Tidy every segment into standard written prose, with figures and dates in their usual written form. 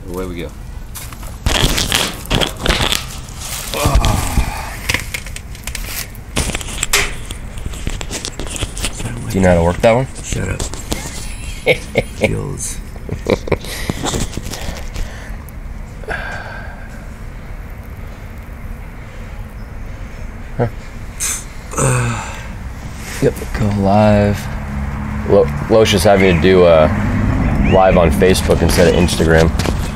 Away we go. Do you know how to work that one? Shut up. Feels. Yep. Go live. Losh is having to do live on Facebook instead of Instagram.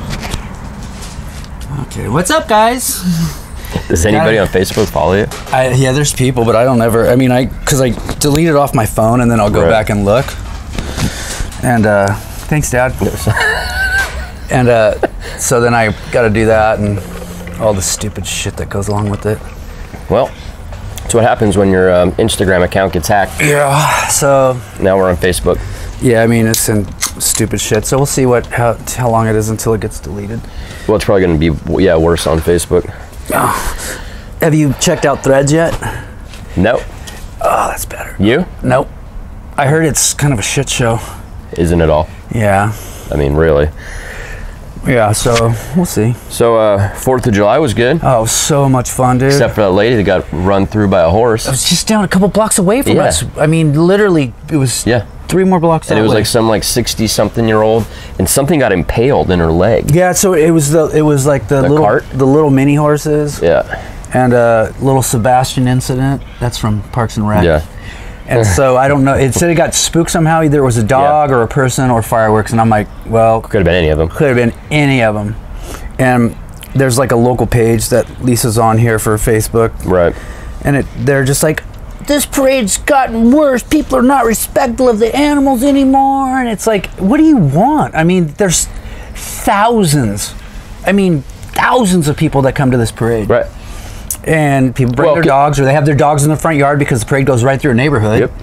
Okay, what's up, guys? Does anybody on Facebook follow you? Yeah, there's people, but I don't ever. I mean, because I delete it off my phone and then I'll go back and look. And thanks, Dad. And so then I got to do that and all the stupid shit that goes along with it. Well, that's what happens when your Instagram account gets hacked. Yeah. So now we're on Facebook. Yeah, I mean, it's in stupid shit. So we'll see how long it is until it gets deleted. Well, it's probably going to be worse on Facebook. Oh. Have you checked out Threads yet? Nope. Oh, that's better. You? Nope. I heard it's kind of a shit show. Isn't it all? Yeah. I mean, really. Yeah, so we'll see. So 4th of July was good. Oh, so much fun, dude. Except for that lady that got run through by a horse. I was just down a couple blocks away from us. I mean, literally, it was 3 more blocks and it was like some 60-something-year-old, and something got impaled in her leg. Yeah, so it was like the little mini horses. Yeah. And a little Sebastian incident. That's from Parks and Rec. Yeah. And so I don't know. It said it got spooked somehow. Either it was a dog or a person or fireworks. And I'm like, well, could have been any of them. Could have been any of them. And there's like a local page that Lisa's on here for Facebook. Right. And they're just like, this parade's gotten worse. People are not respectful of the animals anymore. And it's like, what do you want? I mean, there's thousands. Thousands of people that come to this parade. Right. And people bring their dogs, or they have their dogs in the front yard because the parade goes right through a neighborhood. Yep.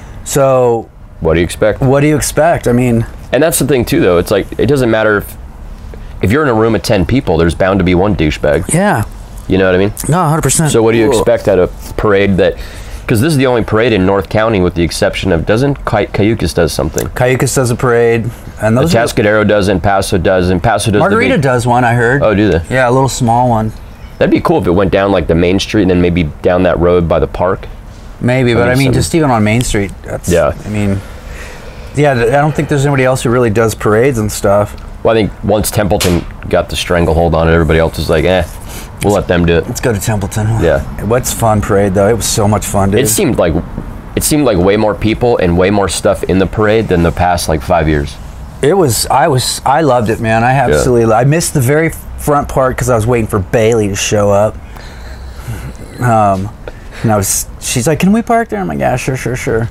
So what do you expect? What do you expect? I mean, and that's the thing too, though. It's like, it doesn't matter if you're in a room of 10 people, there's bound to be one douchebag. Yeah. You know what I mean? No, 100%. So what do you expect at a parade that? Because this is the only parade in North County, with the exception of, doesn't Cayucas does something? Cayucas does a parade, and those Atascadero does, and Paso does, Margarita does one, I heard. Oh, do they? Yeah, a little small one. That'd be cool if it went down like the main street and then maybe down that road by the park. Maybe, but I mean, just even on Main Street. That's, yeah. I mean, yeah, I don't think there's anybody else who really does parades and stuff. Well, I think once Templeton got the stranglehold on it, everybody else is like, we'll let them do it. Let's go to Templeton. Yeah. What's fun parade though? It was so much fun, dude. It seemed like way more people and way more stuff in the parade than the past 5 years. I loved it, man. I absolutely, I missed the very front part because I was waiting for Bailey to show up. And she's like, can we park there? I'm like, yeah, sure.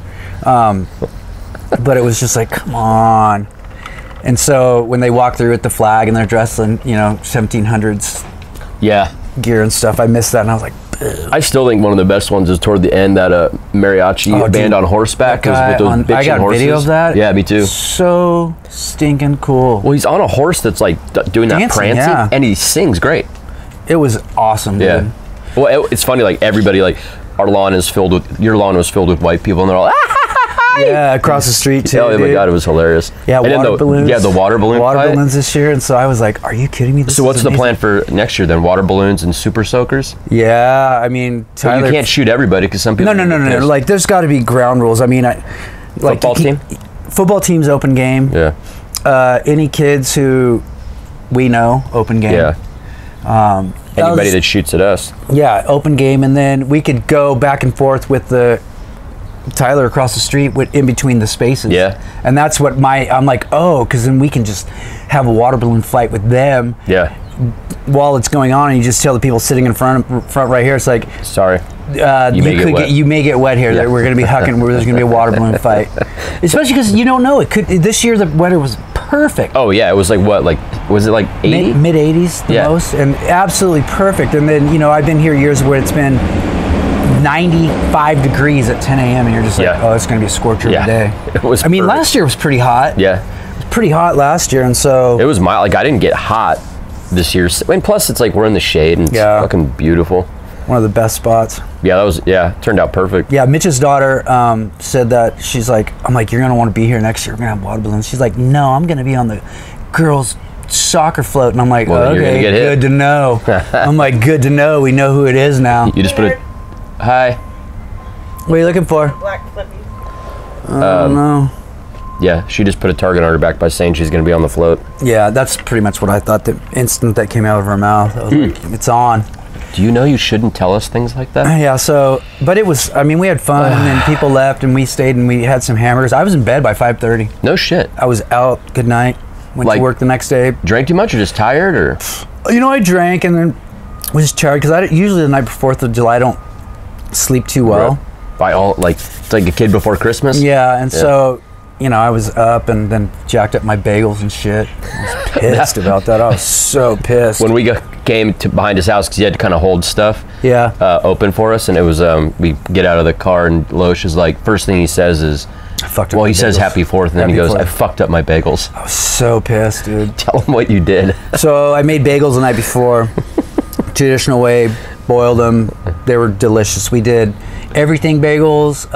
But it was just like, come on. And so when they walk through with the flag and they're dressed in, 1700s gear and stuff, I missed that, and I was like, ugh. I still think one of the best ones is toward the end, that mariachi band on horseback with those bitchin' I got horses. video of that. Yeah, me too. So stinking cool. Well, he's on a horse that's like doing that prancing, and he sings great. It was awesome, dude. Yeah. Well, it's funny, everybody, our lawn is filled with, your lawn was filled with white people, and they're all, yeah, across the street too. Oh my God, it was hilarious. Yeah, and water balloons. Yeah, the water balloons this year, and so I was like, "Are you kidding me?" So what's the plan for next year then? Water balloons and super soakers? Yeah, I mean, Tyler, well, you can't shoot everybody because some people. No. There's got to be ground rules. I mean, football team. Football team's open game. Yeah. Any kids who we know, open game. Yeah. Anybody that shoots at us. Yeah, open game, and then we could go back and forth with the Tyler across the street in between the spaces. Yeah. And that's what I'm like, because then we can just have a water balloon fight with them. Yeah. While it's going on, and you just tell the people sitting in front right here, it's like, sorry, you may get wet here. Yeah. We're going to be hucking. There's going to be a water balloon fight, especially because you don't know. It could this year the weather was perfect. Oh yeah, it was was it 80? Mid 80s the most, and absolutely perfect. And then I've been here years where it's been 95 degrees at 10 a.m. and you're just like, oh, it's going to be a scorcher today. It was. I mean, last year was pretty hot. Yeah. It was pretty hot last year, and so it was mild. I didn't get hot this year. And plus, it's we're in the shade and it's fucking beautiful. One of the best spots. Yeah, turned out perfect. Yeah, Mitch's daughter said that I'm like, you're going to want to be here next year. We're going to have water balloons. She's like, no, I'm going to be on the girls' soccer float. And I'm like, Well, you're gonna okay, get hit. good to know. I'm like, good to know. We know who it is now. You just put it. Hi. What are you looking for? Black flippy. No. Yeah, she just put a target on her back by saying she's gonna be on the float. Yeah, that's pretty much what I thought the instant that came out of her mouth. I was like, it's on. Do you know you shouldn't tell us things like that? Yeah, so, but it was, I mean, we had fun, and then people left, and we stayed, and we had some hamburgers. I was in bed by 5:30. No shit. I was out, good night, went Like- to work the next day. Drank too much or just tired or? You know, I drank, and then was just tired, because usually the night before 4th of July, I don't sleep too well. By all, like, it's like a kid before Christmas? Yeah, and so, you know, I was up and then jacked up my bagels and shit. I was pissed about that. I was so pissed. When we came to behind his house, because he had to kind of hold stuff open for us, and it was, we get out of the car, and Losh is like, first thing he says is, I fucked up well, my he says bagels. happy 4th, and then he Happy goes, 4th. I fucked up my bagels. I was so pissed, dude. Tell him what you did. So I made bagels the night before, traditional way, boiled them. They were delicious. We did everything bagels,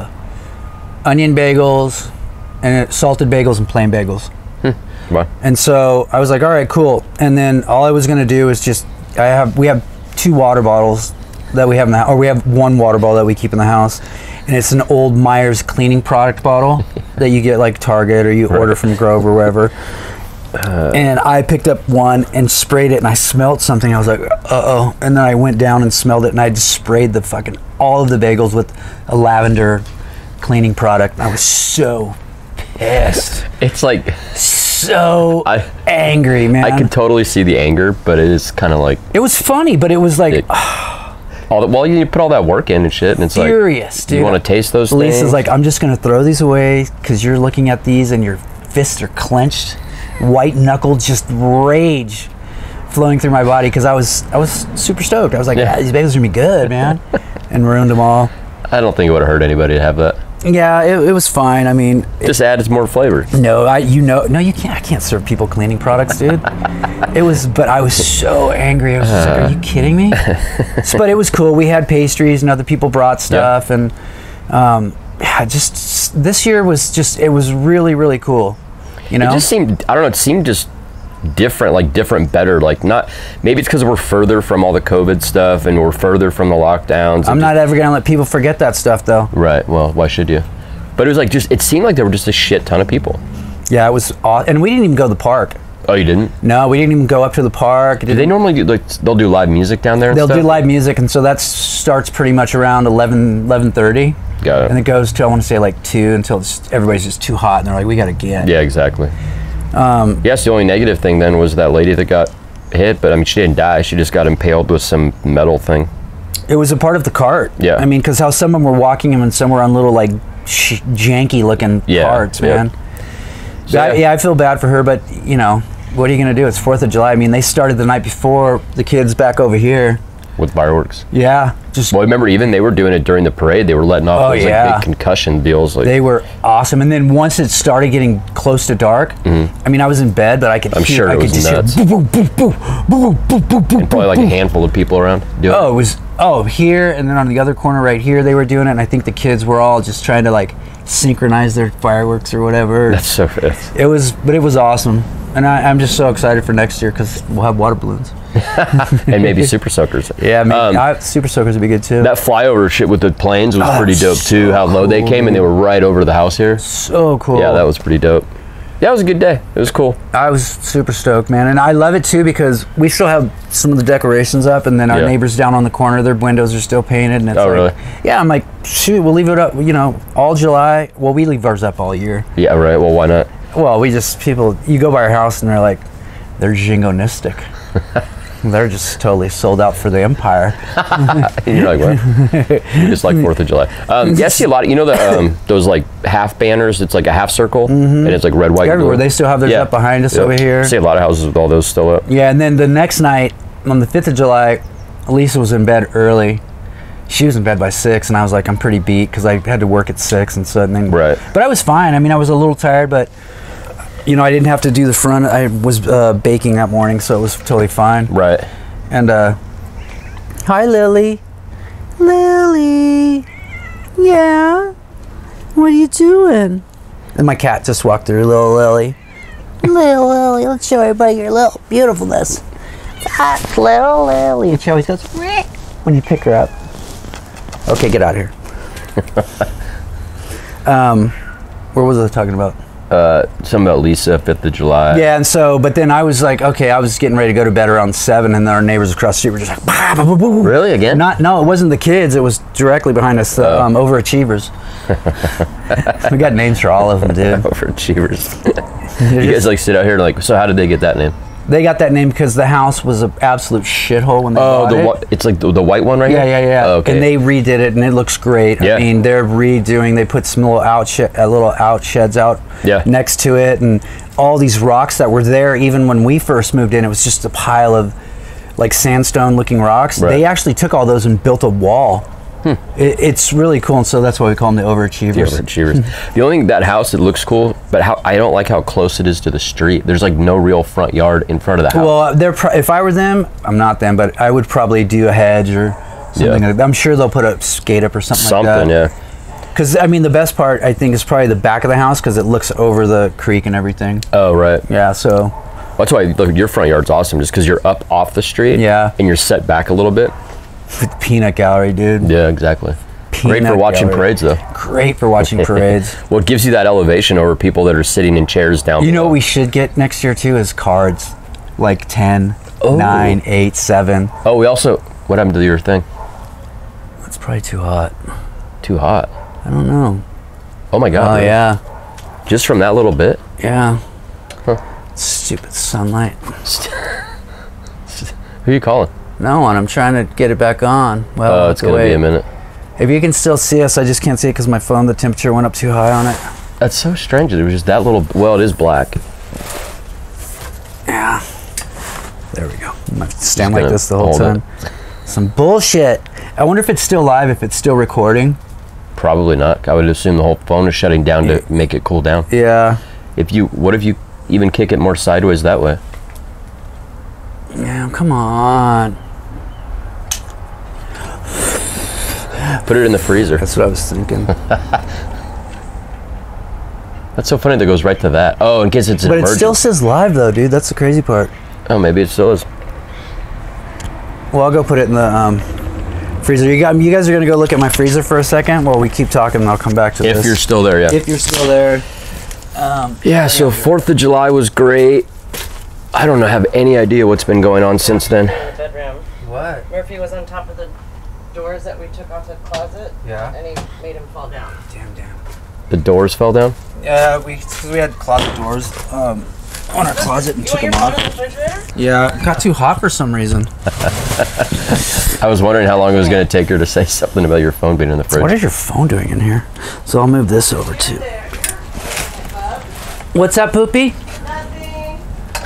onion bagels, and salted bagels and plain bagels. Come on. And so I was like, all right, cool. And then all I was gonna do is just, we have 2 water bottles that we have in the house, or we have 1 water bottle that we keep in the house, and it's an old Myers cleaning product bottle that you get like Target or you order from Grove or wherever. And I picked up one and sprayed it, and I smelled something. I was like, uh-oh. And then I went down and smelled it, and I just sprayed the fucking, all of the bagels with a lavender cleaning product. I was so pissed. It's like, So angry, man. I can totally see the anger, but it is kind of like, It was funny, but it was like well, you put all that work in and shit, and it's furious, like, dude. you want to taste those things? Lisa's like, I'm just gonna throw these away because you're looking at these and your fists are clenched, white knuckled, just rage flowing through my body because I was super stoked. I was like, Yeah. these bagels are gonna be good, man, and ruined them all. I don't think it would have hurt anybody to have that. Yeah, it was fine. I mean, Just adds more flavor. no, you can't. I can't serve people cleaning products, dude. But I was so angry. I was just like, are you kidding me? But it was cool. We had pastries and other people brought stuff, and just this year it was really, really cool. You know, It just seemed, I don't know, it seemed just different, better. Like, not, maybe it's because we're further from all the COVID stuff and we're further from the lockdowns. I'm not ever gonna let people forget that stuff, though. Right, well, why should you? But it was like, it seemed like there were just a shit ton of people. Yeah, it was awesome. And we didn't even go to the park. Oh, you didn't? No, we didn't even go up to the park. Do they normally do, like, they'll do live music down there and They'll stuff? do live music, and so that starts pretty much around 11:30. Got it. And it goes to, I want to say, like 2 until everybody's just too hot, and they're like, we gotta get. Yeah, exactly. Yes, the only negative thing then was that lady that got hit, but I mean, she didn't die. She just got impaled with some metal thing. It was a part of the cart. Yeah. I mean, because how some of them were walking them and some were on little, like, janky looking carts, man. Yeah. I feel bad for her, but, you know, what are you going to do? It's 4th of July. I mean, they started the night before, the kids back over here. With fireworks. Yeah. Just Well, remember, even they were doing it during the parade. They were letting off those like, big concussion deals. Like, they were awesome. And then once it started getting close to dark, I mean, I was in bed, but I could I'm hear, sure it I could was just nuts. hear boom, boom, boom, boom, boom, boom, boom, boom, and probably like a handful of people around doing Oh, it was, here, and then on the other corner right here, they were doing it, and I think the kids were all just trying to, like, synchronize their fireworks or whatever. That's so good. It was awesome. And I'm just so excited for next year because we'll have water balloons. And maybe super soakers. Yeah, maybe, super soakers would be good, too. That flyover shit with the planes was pretty dope, too. How low they came, and they were right over the house here. So cool. Yeah, that was pretty dope. Yeah, it was a good day. It was cool. I was super stoked, man. And I love it, too, because we still have some of the decorations up, and then our neighbors down on the corner, their windows are still painted. And it's really? Yeah, I'm like, shoot, we'll leave it up, you know, all July. Well, we leave ours up all year. Yeah, right. Well, why not? Well, you go by our house, and they're like, they're jingonistic. They're just totally sold out for the empire. And you're like, what? Just like 4th of July. Yeah, I see a lot of, you know, those like half banners. It's like a half circle, and it's like red, white, Everywhere. blue. They still have theirs up behind us over here. I see a lot of houses with all those still up. Yeah, and then the next night, on the 5th of July, Lisa was in bed early. She was in bed by 6, and I was like, I'm pretty beat because I had to work at 6 and so. And then, Right. But I was fine. I mean, I was a little tired, but you know, I didn't have to do the front. I was baking that morning, so it was totally fine. Right. And hi, Lily. Lily. Yeah. What are you doing? And my cat just walked through, little Lily. Little Lily, let's show everybody your little beautifulness. That's little Lily. And she always goes, Meh, when you pick her up. Okay, get out of here. What was I talking about? Something about Lisa, 5th of July. Yeah, and so, but then I was like, okay, I was getting ready to go to bed around 7, and then our neighbors across the street were just like, bah, bah, bah, bah. Really, again? No, it wasn't the kids. It was directly behind us, the overachievers. We got names for all of them, dude. Overachievers. You guys like sit out here and like, so how did they get that name? They got that name because the house was an absolute shithole when they bought it. It's like the white one right here? Yeah. Oh, okay. And they redid it, and it looks great. Yeah. I mean, they're redoing. They put some little outsheds out next to it, and all these rocks that were there even when we first moved in. It was just a pile of like sandstone-looking rocks. Right. They actually took all those and built a wall. It's really cool, and so that's why we call them the overachievers. The overachievers. The only thing, that house, it looks cool, but I don't like how close it is to the street. There's like no real front yard in front of the house. Well, if I were them, I'm not them, but I would probably do a hedge or something. Like that. I'm sure they'll put a skate up or something like that. Yeah. Because, I mean, the best part, I think, is probably the back of the house because it looks over the creek and everything. Oh, right. Yeah, so. That's why your front yard's awesome, just because you're up off the street. Yeah. And you're set back a little bit. Peanut gallery, dude. Yeah, exactly. Great for watching parades, though. Great for watching parades. Well, it gives you that elevation over people that are sitting in chairs down below. You know what we should get next year, too, is cards. Like 10, 9, 8, 7. Oh, we also... What happened to your thing? It's probably too hot. Too hot? I don't know. Oh, my God. Oh, really? Yeah. Just from that little bit? Yeah. Huh. Stupid sunlight. Who are you calling? No one. I'm trying to get it back on. Well, it's going to be a minute. If you can still see us, I just can't see it because my phone, the temperature went up too high on it. That's so strange. It was just that little... Well, it is black. Yeah. There we go. I'm going to stand like this the whole time. Some bullshit. I wonder if it's still live, if it's still recording. Probably not. I would assume the whole phone is shutting down to make it cool down. Yeah. What if you even kick it more sideways that way? Yeah, come on. Put it in the freezer. That's what I was thinking. That's so funny that goes right to that. Oh, in case it's emergent. But it still says live, though, dude. That's the crazy part. Oh, maybe it still is. Well, I'll go put it in the freezer. You guys are going to go look at my freezer for a second while we keep talking, and I'll come back to this. If you're still there, yeah. If you're still there. Yeah, so 4th of July was great. I don't have any idea what's been going on since then. In the bedroom. What? Murphy was on top of the doors that we took off the closet. Yeah. And he made him fall down. Damn. The doors fell down? Yeah, because we had closet doors on our closet and took them off. In the refrigerator? Yeah, it got too hot for some reason. I was wondering how long it was going to take her to say something about your phone being in the fridge. What is your phone doing in here? So I'll move this over too. What's up, Poopy? Nothing.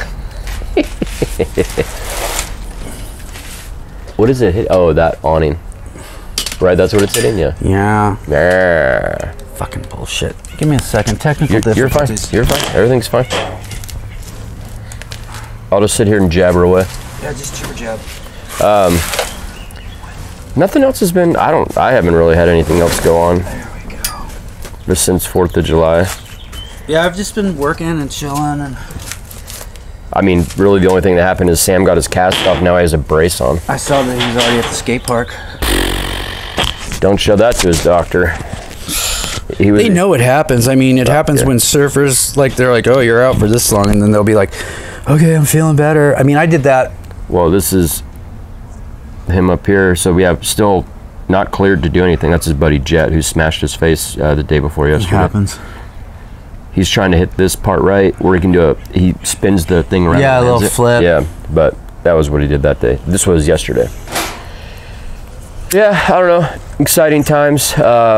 What is it hit? Oh, that awning. Right, that's what it's hitting? Yeah. Yeah. Fucking bullshit. Give me a second. Technical difficulties. You're fine. Everything's fine. I'll just sit here and jabber away. Yeah, just jab. Nothing else has been... I haven't really had anything else go on. There we go. Just since 4th of July. Yeah, I've just been working and chilling and... I mean, really the only thing that happened is Sam got his cast off. Now he has a brace on. I saw that he was already at the skate park. Don't show that to his doctor. They know it happens. I mean, it happens when surfers, like, they're like, oh, you're out for this long. And then they'll be like, okay, I'm feeling better. I mean, I did that. Well, this is him up here. So we have still not cleared to do anything. That's his buddy Jet, who smashed his face the day before yesterday. It happens. He's trying to hit this part right where he can do he spins the thing around. Yeah, a little flip. Yeah, but that was what he did that day. This was yesterday. Yeah, I don't know. Exciting times.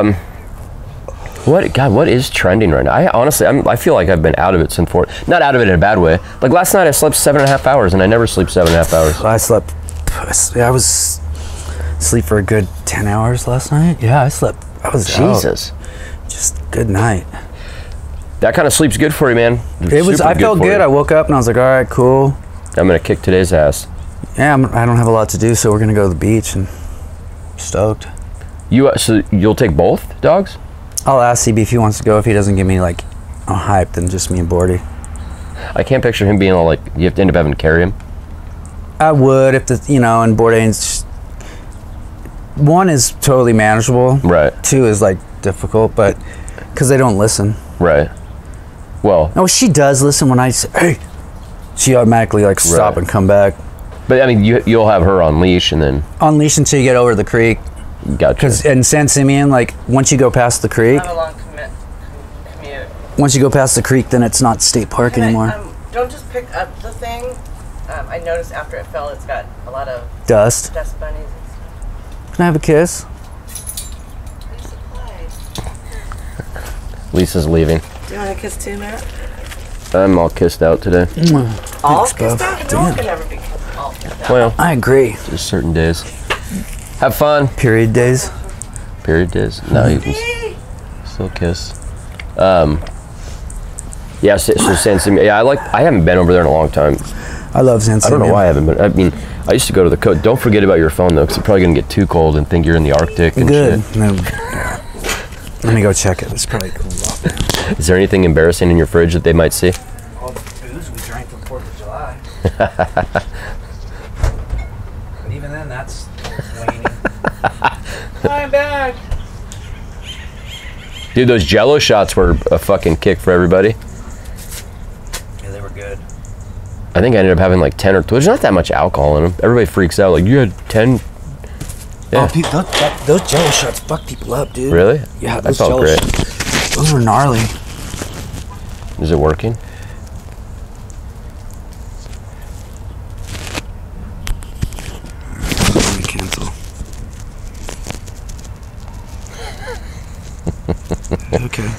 What is trending right now? I feel like I've been out of it since not out of it in a bad way. Like last night I slept 7.5 hours and I never sleep 7.5 hours. I was asleep for a good 10 hours last night. Yeah, I slept. I was Jesus. Out. Just good night. That kind of sleep's good for you, man. I felt good. I woke up and I was like, all right, cool. I'm going to kick today's ass. Yeah, I don't have a lot to do, so we're going to go to the beach and stoked. So you'll take both dogs? I'll ask CB if he wants to go. If he doesn't give me like a hype, then just me and Bordy. I can't picture him being all like, you have to end up having to carry him. I would if and Bourdain's. One is totally manageable. Right. Two is like difficult, but because they don't listen. Right. Well. Oh, she does listen when I say, hey. She automatically like stop and come back. But I mean, you'll have her on leash and then on leash until you get over the creek. Gotcha. Because in San Simeon, like once you go past the creek, have a long commute. Once you go past the creek, then it's not state park anymore. Don't just pick up the thing. I noticed after it fell, it's got a lot of dust bunnies and stuff. Can I have a kiss? Lisa's leaving. Do you want a kiss too, Matt? I'm all kissed out today. All kissed out? No one can ever be all kissed out. Well, I agree. Just certain days. Have fun. Period days. Period days. No, you can still kiss. Yeah, so San Simeon. Yeah, I haven't been over there in a long time. I love San Simeon. I don't know why I haven't been. I mean, I used to go to the coast. Don't forget about your phone though, because you're probably gonna get too cold and think you're in the Arctic and Good. shit. No. Let me go check it. It's probably cool. Is there anything embarrassing in your fridge that they might see? All the booze we drank from 4th of July. But even then, that's waning. I'm back. Dude, those Jello shots were a fucking kick for everybody. Yeah, they were good. I think I ended up having like 10 or 12. There's not that much alcohol in them. Everybody freaks out. Like, you had 10. Yeah. Oh, people, those Jello shots fuck people up, dude. Really? Yeah, that felt great. Those were gnarly. Is it working? Let me cancel. Okay.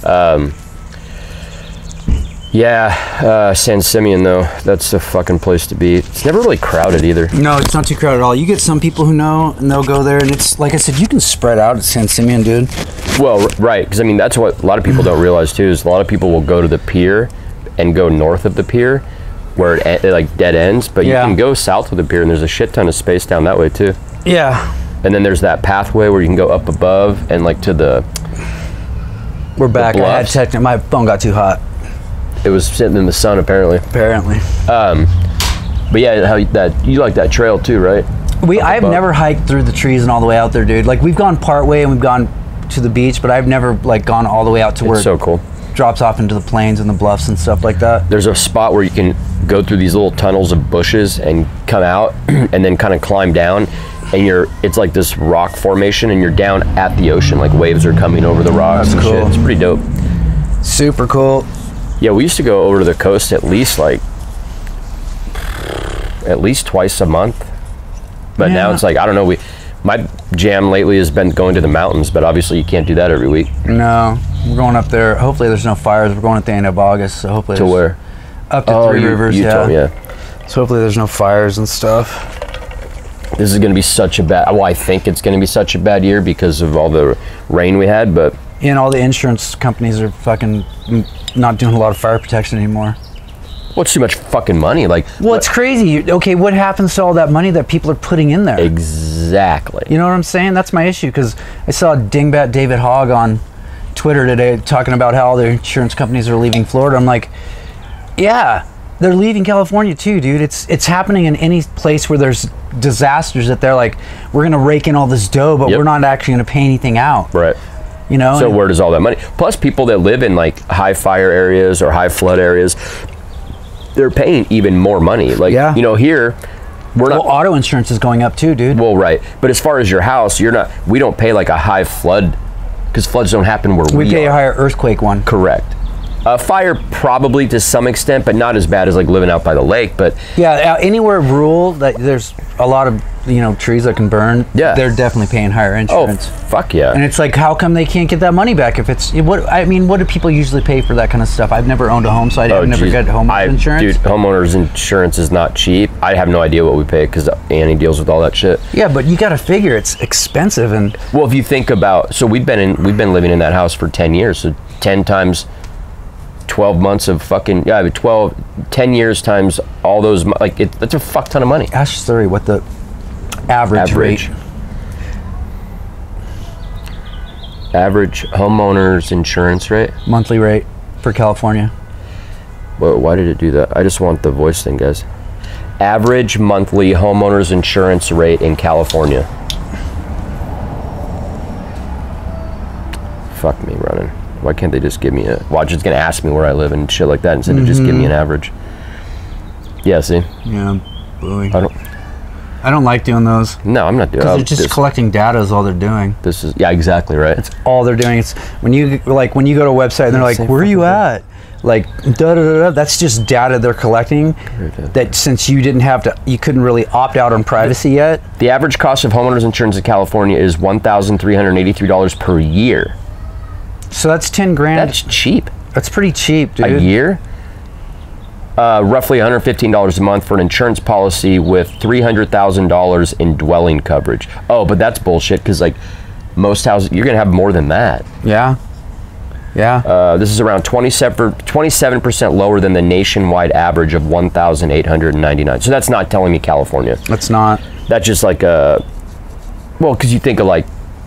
Yeah, San Simeon though, that's a fucking place to be. It's never really crowded either. No, it's not too crowded at all. You get some people who know, and they'll go there, and it's like I said, you can spread out at San Simeon, dude. Well, right, because I mean that's what a lot of people don't realize too. Is a lot of people will go to the pier and go north of the pier, where it like dead ends. But you can go south of the pier, and there's a shit ton of space down that way too. Yeah. And then there's that pathway where you can go up above and like to the. We're back. I had checked it. My phone got too hot. It was sitting in the sun apparently. Apparently. But yeah, you like that trail too, right? I've never hiked through the trees and all the way out there, dude. Like we've gone part way and we've gone to the beach, but I've never like gone all the way out to where it's so cool. It drops off into the plains and the bluffs and stuff like that. There's a spot where you can go through these little tunnels of bushes and come out and then kind of climb down, and it's like this rock formation and you're down at the ocean, like waves are coming over the rocks. That's and cool. Shit. It's pretty dope. Super cool. Yeah, we used to go over to the coast at least twice a month. But now it's like, I don't know, my jam lately has been going to the mountains, but obviously you can't do that every week. No, we're going up there. Hopefully there's no fires. We're going at the end of August, so hopefully to where? Up to Three Rivers, Utah, yeah. So hopefully there's no fires and stuff. This is going to be such a bad, I think it's going to be such a bad year because of all the rain we had, but. And all the insurance companies are fucking not doing a lot of fire protection anymore. Well, it's too much fucking money. Like, well, it's crazy. Okay, what happens to all that money that people are putting in there? Exactly. You know what I'm saying? That's my issue, because I saw Dingbat David Hogg on Twitter today talking about how all the insurance companies are leaving Florida. I'm like, yeah, they're leaving California too, dude. It's happening in any place where there's disasters that they're like, we're gonna rake in all this dough, but we're not actually gonna pay anything out. Right. You know? So where does all that money? Plus, people that live in like high fire areas or high flood areas, they're paying even more money. Like, you know, here we're not. Well, auto insurance is going up too, dude. Well, right. But as far as your house, we don't pay like a high flood, because floods don't happen where we pay are. a higher earthquake one. Correct. Fire probably to some extent, but not as bad as like living out by the lake. But yeah, anywhere rural that there's a lot of trees that can burn. Yeah, they're definitely paying higher insurance. Oh, fuck yeah! And it's like, how come they can't get that money back? If it's what do people usually pay for that kind of stuff? I've never owned a home, so I've never got homeowners insurance. Dude, homeowners insurance is not cheap. I have no idea what we pay because Annie deals with all that shit. Yeah, but you got to figure it's expensive. And well, if you think about, so we've been living in that house for 10 years, so 10 times 12 months of fucking 10 years times all those, like that's a fuck ton of money. Ask Surrey what the average rate. Average homeowners insurance rate, monthly rate for California. Well, why did it do that? I just want the voice thing, guys. Average monthly homeowners insurance rate in California. Fuck me running. Why can't they just give me a... Watch, it's going to ask me where I live and shit like that instead of just give me an average. Yeah, see? Yeah, booing. I don't like doing those. No, I'm not doing it. Because they're just collecting data is all they're doing. This is... Yeah, exactly right. That's all they're doing. It's when you go to a website and they're like, where are you at? Like, da-da-da-da. That's just data they're collecting that since you didn't have to... You couldn't really opt out on privacy yet. The average cost of homeowners insurance in California is $1,383 per year. So that's 10 grand. That's cheap. That's pretty cheap, dude. A year? Roughly $115 a month for an insurance policy with $300,000 in dwelling coverage. Oh, but that's bullshit because like most houses, you're gonna have more than that. Yeah. Yeah. This is around 27% lower than the nationwide average of $1,899. So that's not telling me California. That's not. That's just like well, because you think of like,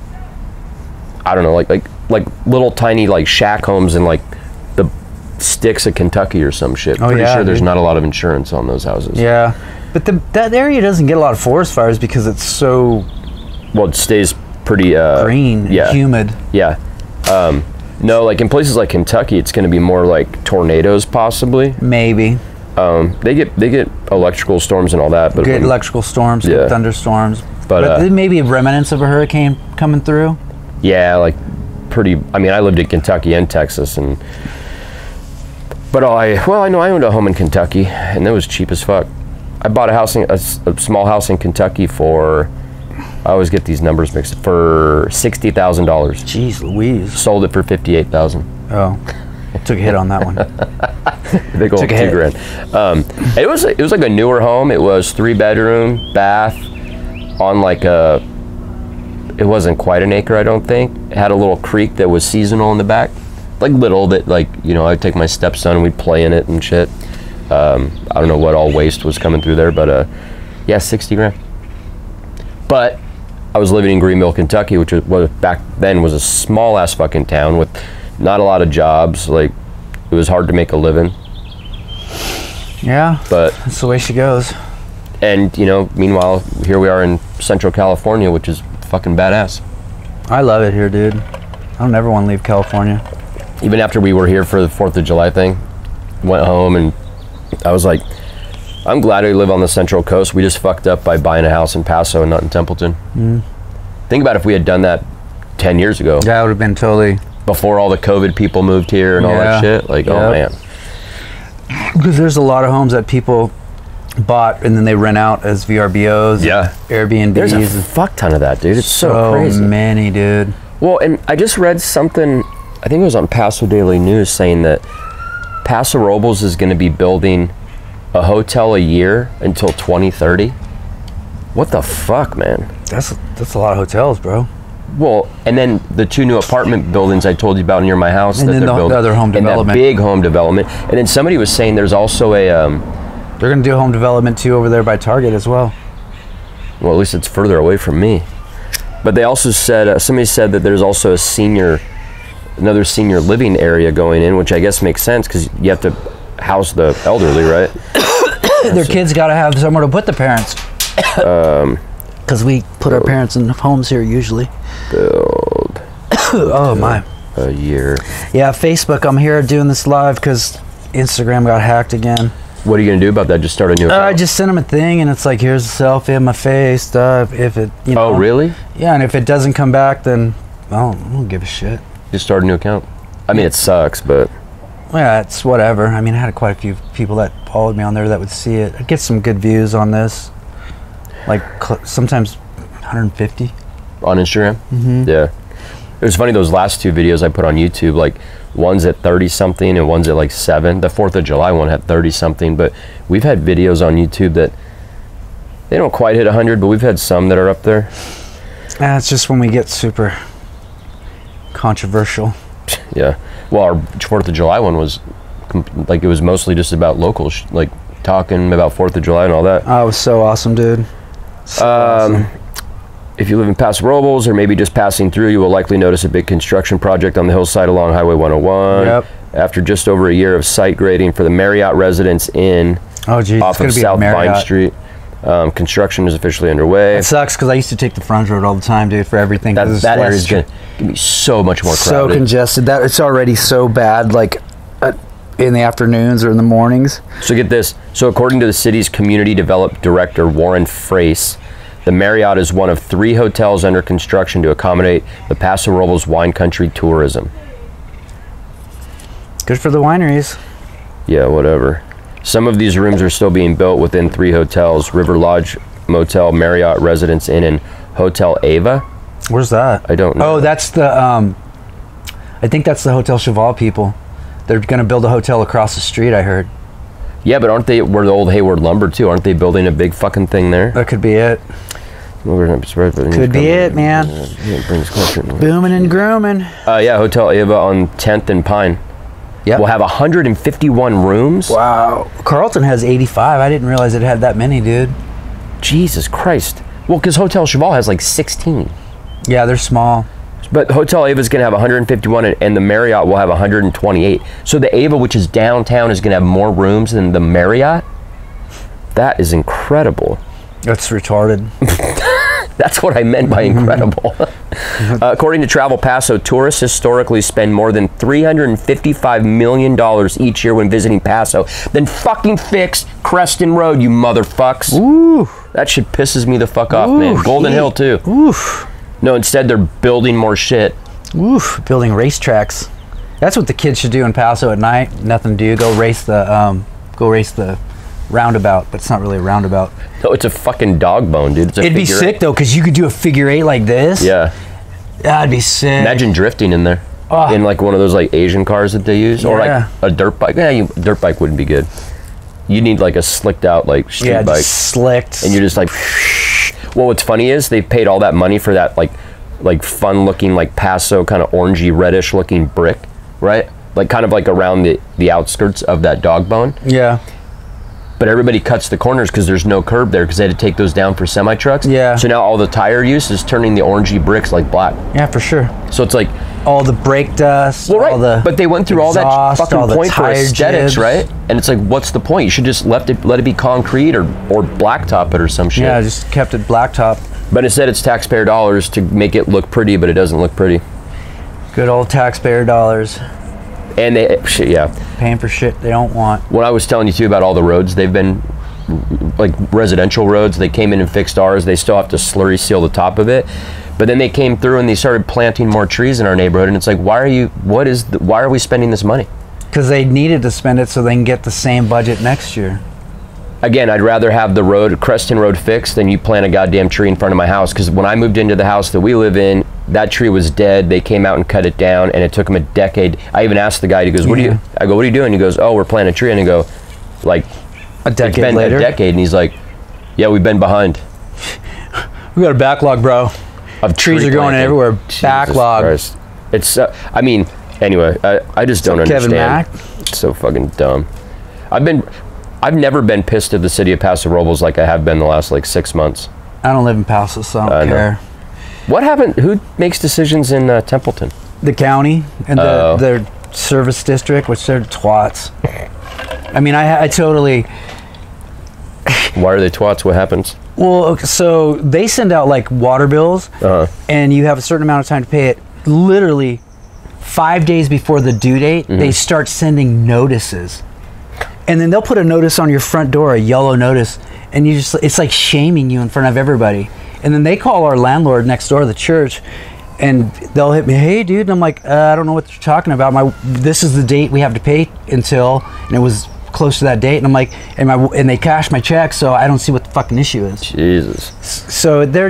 I don't know, like little tiny like shack homes in like the sticks of Kentucky or some shit. Oh, Pretty yeah, sure there's dude. not a lot of insurance on those houses. Yeah. But that area doesn't get a lot of forest fires because it's so... Well, it stays pretty... green, yeah. humid. Yeah. No, like in places like Kentucky, it's going to be more like tornadoes possibly. Maybe. They get electrical storms and all that. But Good electrical storms, Yeah. thunderstorms. But maybe remnants of a hurricane coming through. Yeah, like pretty... I mean, I lived in Kentucky and Texas and... But I know I owned a home in Kentucky, and it was cheap as fuck. I bought a small house in Kentucky for, I always get these numbers mixed, for $60,000. Jeez Louise. Sold it for $58,000. Oh, took a hit on that one. Big old $2,000. It was like a newer home. It was 3-bedroom, bath, on like a... It wasn't quite an acre, I don't think. It had a little creek that was seasonal in the back. Like little that, like, you know, I'd take my stepson and we'd play in it and shit. I don't know what all waste was coming through there, but yeah, 60 grand. But I was living in Greenville, Kentucky, which was back then was a small ass fucking town with not a lot of jobs. Like, it was hard to make a living. Yeah, but that's the way she goes. And, you know, meanwhile, here we are in Central California, which is fucking badass. I love it here, dude. I don't ever want to leave California. Even after we were here for the 4th of July thing, went home and I was like, I'm glad I live on the Central Coast. We just fucked up by buying a house in Paso and not in Templeton. Think about if we had done that 10 years ago. Yeah, it would have been totally... Before all the COVID people moved here and all that shit. Like, oh man. Because there's a lot of homes that people bought and then they rent out as VRBOs. Yeah. Airbnbs. There's a fuck ton of that, dude. It's so crazy. So many, dude. Well, and I just read something... I think it was on Paso Daily News saying that Paso Robles is going to be building a hotel a year until 2030. What the fuck, man? That's a lot of hotels, bro. Well, and then the 2 new apartment buildings I told you about near my house. And that then they're building, the other home development. And that big home development. And then somebody was saying there's also a... they're going to do home development too over there by Target as well. Well, at least it's further away from me. But they also said, somebody said that there's also another senior living area going in, which I guess makes sense because you have to house the elderly, right? Their kids got to have somewhere to put the parents. Because we put our parents in homes here usually. Build. Oh my. A year. Yeah, Facebook, I'm here doing this live because Instagram got hacked again. What are you going to do about that? Just start a new account? I just sent them a thing and it's like, here's a selfie of my face, stuff. If it, you know. Oh, really? Yeah, and if it doesn't come back, then I don't give a shit. Just start a new account. I mean, it sucks, but... Yeah, it's whatever. I mean, I had quite a few people that followed me on there that would see it. I'd get some good views on this. Like, sometimes 150. On Instagram? Mm-hmm. Yeah. It was funny, those last 2 videos I put on YouTube, like, one's at 30-something and one's at, like, 7. The 4th of July one had 30-something, but we've had videos on YouTube that... They don't quite hit 100, but we've had some that are up there. It's just when we get super... controversial. Yeah. Well, our 4th of July one was like, it was mostly just about local like talking about 4th of July and all that. Oh, it was so awesome, dude. So awesome. If you live in Paso Robles or maybe just passing through, you will likely notice a big construction project on the hillside along Highway 101. Yep. after just over a year of site grading for the Marriott Residence Inn off of South Vine Street. Construction is officially underway. It sucks because I used to take the Frontage Road all the time, dude, for everything. That area is going to be so much more crowded. So congested. That it's already so bad, like in the afternoons or in the mornings. So get this. So according to the city's community development director, Warren Frace, the Marriott is one of 3 hotels under construction to accommodate the Paso Robles wine country tourism. Good for the wineries. Yeah, whatever. Some of these rooms are still being built within 3 hotels: River Lodge Motel, Marriott Residence Inn, and Hotel Ava. Where's that? I don't know. Oh, that's the, I think that's the Hotel Cheval people. They're going to build a hotel across the street, I heard. Yeah, but aren't they, where the old Hayward Lumber too, aren't they building a big fucking thing there? That could be it. Could be it, man. Booming and grooming. Yeah, Hotel Ava on 10th and Pine. Yeah, we'll have 151 rooms. Wow. Carlton has 85. I didn't realize it had that many, dude. Jesus Christ. Well, because Hotel Cheval has like 16. Yeah, they're small. But Hotel Ava is going to have 151, and the Marriott will have 128. So the Ava, which is downtown, is going to have more rooms than the Marriott? That is incredible. That's retarded. That's what I meant by incredible. According to Travel Paso, tourists historically spend more than $355 million each year when visiting Paso. Then fucking fix Creston Road, you motherfucks. Ooh. That shit pisses me the fuck off, man. Golden Hill, too. Oof. No, instead they're building more shit. Oof. Building racetracks. That's what the kids should do in Paso at night. Nothing to do. Go race the roundabout, but it's not really a roundabout. No, it's a fucking dog bone, dude. It's a It'd be sick though, because you could do a figure 8 like this. Yeah. That'd be sick. Imagine drifting in there. In like one of those like Asian cars that they use. Or like a dirt bike. Yeah, dirt bike wouldn't be good. You need like a slicked out like street bike. Just slicked. And you're just like, well, what's funny is they paid all that money for that like fun looking like Paso kind of orangey reddish looking brick, right? Like kind of like around the outskirts of that dog bone. Yeah. But everybody cuts the corners because there's no curb there because they had to take those down for semi trucks. Yeah. So now all the tire use is turning the orangey bricks like black. Yeah, for sure. So it's like all the brake dust. Well, right. All the but they went through exhaust, all that fucking point for aesthetics, jibs. right? And it's like, what's the point? You should just let it be concrete or blacktop it or some shit. Yeah, just kept it blacktop. But instead, it's taxpayer dollars to make it look pretty, but it doesn't look pretty. Good old taxpayer dollars. And they, yeah. Paying for shit they don't want. When I was telling you too about all the roads they've been, like residential roads, they came in and fixed ours. They still have to slurry seal the top of it. But then they came through and they started planting more trees in our neighborhood. And it's like, why are we spending this money? Because they needed to spend it so they can get the same budget next year. Again, I'd rather have the road, Creston Road, fixed than you plant a goddamn tree in front of my house. Because when I moved into the house that we live in, that tree was dead. They came out and cut it down, and it took them a decade. I even asked the guy. He goes, "What are you?" I go, "What are you doing?" He goes, "Oh, we're planting a tree." And I go, "Like a decade it's been later?" A decade, and he's like, "Yeah, we've been behind. We got a backlog, bro. Of trees are going everywhere. Jesus backlog. Christ. It's. I mean, anyway, I just don't understand. Kevin Mack? It's so fucking dumb. I've never been pissed at the city of Paso Robles like I have been the last like 6 months. I don't live in Paso, so I don't care. What happened? Who makes decisions in Templeton? The county and their service district, which they're twats. I mean, I totally. Why are they twats? What happens? Well, so they send out like water bills, and you have a certain amount of time to pay it. Literally, 5 days before the due date, they start sending notices. And then they'll put a notice on your front door, a yellow notice, and it's like shaming you in front of everybody. And then they call our landlord next door, the church, and they'll hit me, "Hey, dude," and I'm like, "I don't know what you're talking about. This is the date we have to pay until," and it was close to that date, and I'm like, and they cashed my check, so I don't see what the fucking issue is. Jesus. So they're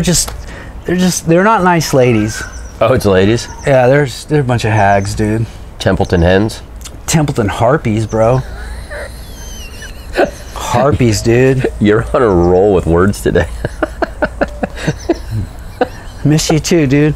not nice ladies. Oh, it's ladies? Yeah, they're a bunch of hags, dude. Templeton hens? Templeton harpies, bro. Harpies, dude. You're on a roll with words today. Miss you too, dude.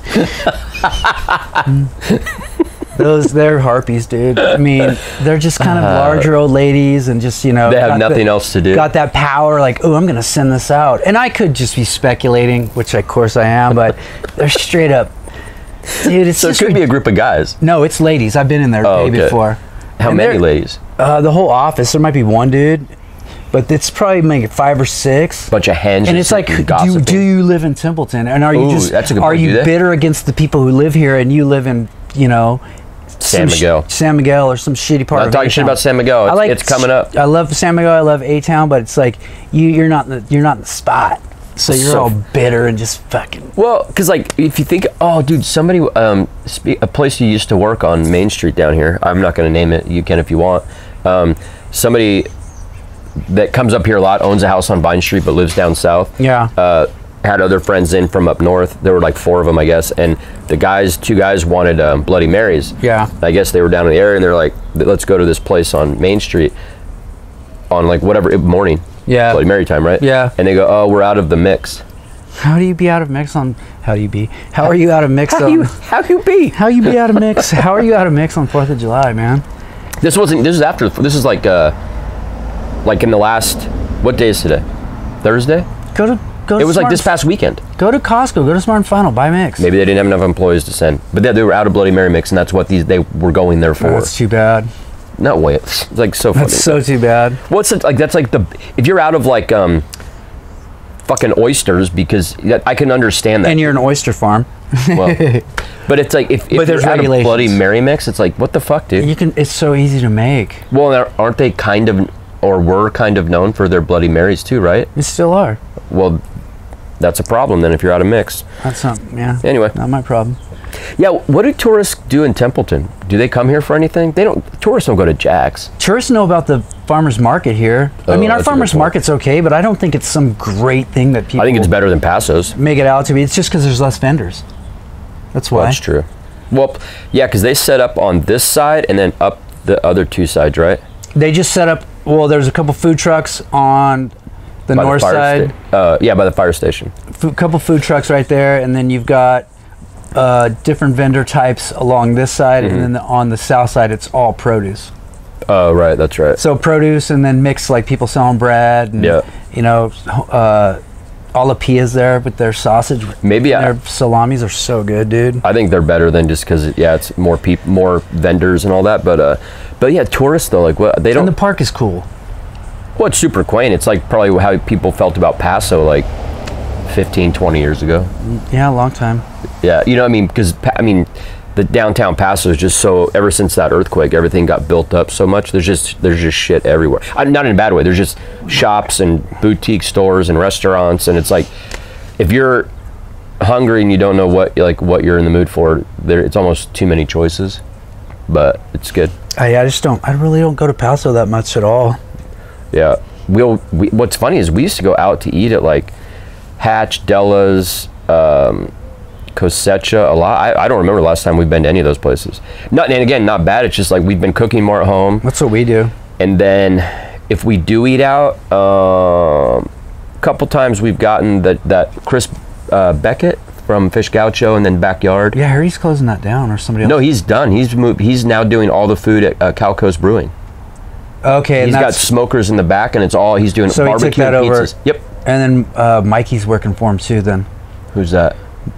They're harpies, dude. I mean, they're just kind of larger old ladies and just, they have nothing else to do. Got that power, like, oh, I'm going to send this out. And I could just be speculating, which of course I am, but they're straight up. Dude, it's so it could be a group of guys. No, it's ladies. I've been in there before. How many ladies? The whole office. There might be one dude, but it's probably maybe 5 or 6. Bunch of hens. And it's like, do you live in Templeton? And are you are you bitter against the people who live here, and you live in, you know, San Miguel or some shitty part? I'm talking shit about San Miguel. It's coming up. I love San Miguel. I love A-Town, but it's like you're not in the spot. So you're all bitter and just fucking. Well, because like if you think, oh, dude, somebody, a place you used to work on Main Street down here. I'm not going to name it. You can if you want. Somebody that comes up here a lot, owns a house on Vine Street, but lives down south. Yeah. Had other friends in from up north. There were like 4 of them, I guess. And the 2 guys wanted Bloody Marys. Yeah. I guess they were down in the area, and they're like, let's go to this place on Main Street on like whatever morning. Yeah. Bloody Mary time, right? Yeah. And they go, oh, we're out of the mix. How do you be out of mix on? How are you out of mix on? How you be out of mix? How are you out of mix on 4th of July, man? This is after. This is like in the last. What day is today? Thursday. Go to. It was like this past weekend. Go to Costco. Go to Smart and Final. Buy mix. Maybe they didn't have enough employees to send, but they were out of Bloody Mary mix, and that's what they were going there for. That's too bad. No way. It's like so funny. That's so too bad. What's it like? That's like if you're out of like fucking oysters, because I can understand that. And you're an oyster farm. Well, but it's like if you're out of Bloody Mary mix, it's like what the fuck, dude? It's so easy to make. Well, aren't they kind of, or were kind of known for their Bloody Marys too, right? They still are. Well, that's a problem then if you're out of mix. That's not. Yeah. Anyway, not my problem. Yeah, what do tourists do in Templeton? Do they come here for anything? They don't. Tourists don't go to Jack's. Tourists know about the farmers market here. I mean, our farmers market's okay, but I don't think it's some great thing that people. I think it's better than Passo's. Make it out to be. It's just because there's less vendors. That's why. Well, that's true. Well, yeah, because they set up on this side and then up the other 2 sides, right? They just set up. Well, there's a couple food trucks on the north side. Yeah, by the fire station. Couple food trucks right there, and then you've got different vendor types along this side, and then on the south side, it's all produce. Oh, right, that's right. So produce, and then mixed, like people selling bread, and you know, Alapia's there with their sausage. Maybe their salamis are so good, dude. I think they're better than just because it's more vendors and all that. But yeah, tourists though, like what they don't. And the park is cool. Well, it's super quaint. It's like probably how people felt about Paso like 15, 20 years ago. Yeah, a long time. Yeah, you know what I mean? Because, I mean, the downtown Paso is just so, ever since that earthquake, everything got built up so much. There's just shit everywhere. Not in a bad way. There's just shops and boutique stores and restaurants. And it's like, if you're hungry and you don't know what you're in the mood for, it's almost too many choices. But it's good. I really don't go to Paso that much at all. Yeah. What's funny is we used to go out to eat at like Hatch, Della's, Cosecha a lot. I don't remember the last time we've been to any of those places. And again, not bad. It's just like we've been cooking more at home. That's what we do. And then if we do eat out, a couple times we've gotten that Chris Beckett from Fish Gaucho and then Backyard. Yeah, I heard he's closing that down, or somebody else. No, he's done. He's moved. He's now doing all the food at Cal Coast Brewing. Okay, he's got smokers in the back, and it's all he's doing. So barbecue he took that and over. Pizzas. Yep. And then Mikey's working for him too. Then. Who's that?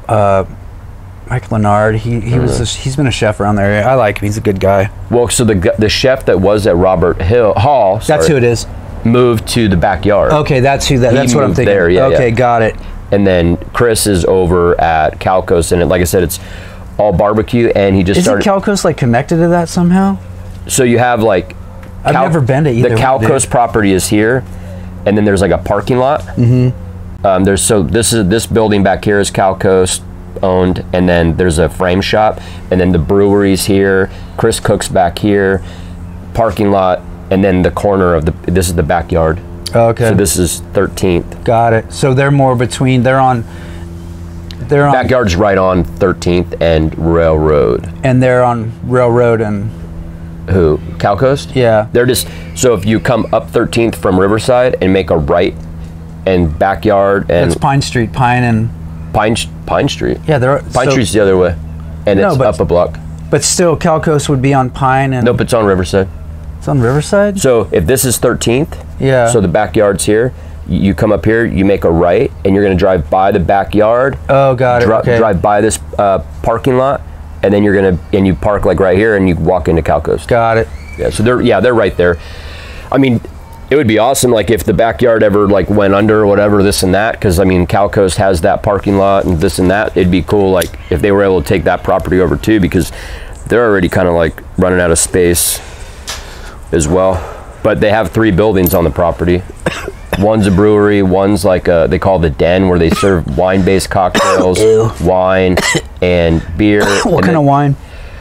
Mike Leonard. He's been a chef around the area. I like him. He's a good guy. Well, so the chef that was at Robert Hall. That's who it is. Moved to the Backyard. Okay, that's what I'm thinking. There, yeah. Okay, got it. And then Chris is over at Cal Coast, and like I said, it's all barbecue. And he just started. Isn't Cal Coast like connected to that somehow? So you have like. I've never been to either. The Cal Coast property is here, and then there's like a parking lot. Mm-hmm. This building back here is Cal Coast owned, and then there's a frame shop, and then the brewery's here. Chris cooks back here, parking lot, and then the corner of this is the Backyard. Okay. So this is 13th. Got it. So they're more between. They're on. Backyard's right on 13th and Railroad. And they're on Railroad and. Who? Cal Coast? Yeah. They're just, so if you come up 13th from Riverside and make a right and Backyard and... It's Pine Street, Pine Street? Yeah, Pine Street's the other way. And it's up a block. But still, Cal Coast would be on Pine and... Nope, it's on Riverside. It's on Riverside? So if this is 13th, yeah. So the Backyard's here, you come up here, you make a right, and you're going to drive by the Backyard. Oh, got it, okay. Drive by this parking lot. And then you park like right here, and you walk into Cal Coast. Got it. Yeah, so they're right there. I mean, it would be awesome, like, if the backyard ever, like, went under or whatever, this and that, because, I mean, Cal Coast has that parking lot and this and that. It'd be cool, like, if they were able to take that property over, too, because they're already kind of, like, running out of space as well. But they have 3 buildings on the property. One's a brewery, one's, like, they call the Den, where they serve wine-based cocktails, wine, and beer. What kind of wine?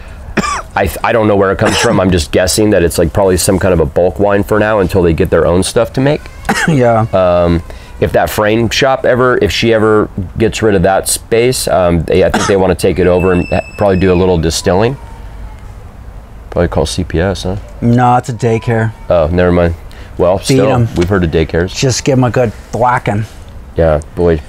I don't know where it comes from. I'm just guessing that it's like probably some kind of a bulk wine for now until they get their own stuff to make. Yeah. If that frame shop if she ever gets rid of that space, I think they want to take it over and probably do a little distilling. Probably call CPS, huh? No, it's a daycare. Oh, never mind. Well, Feed still, 'em. we've heard of daycares. Just give them a good thwacking. Yeah, boy.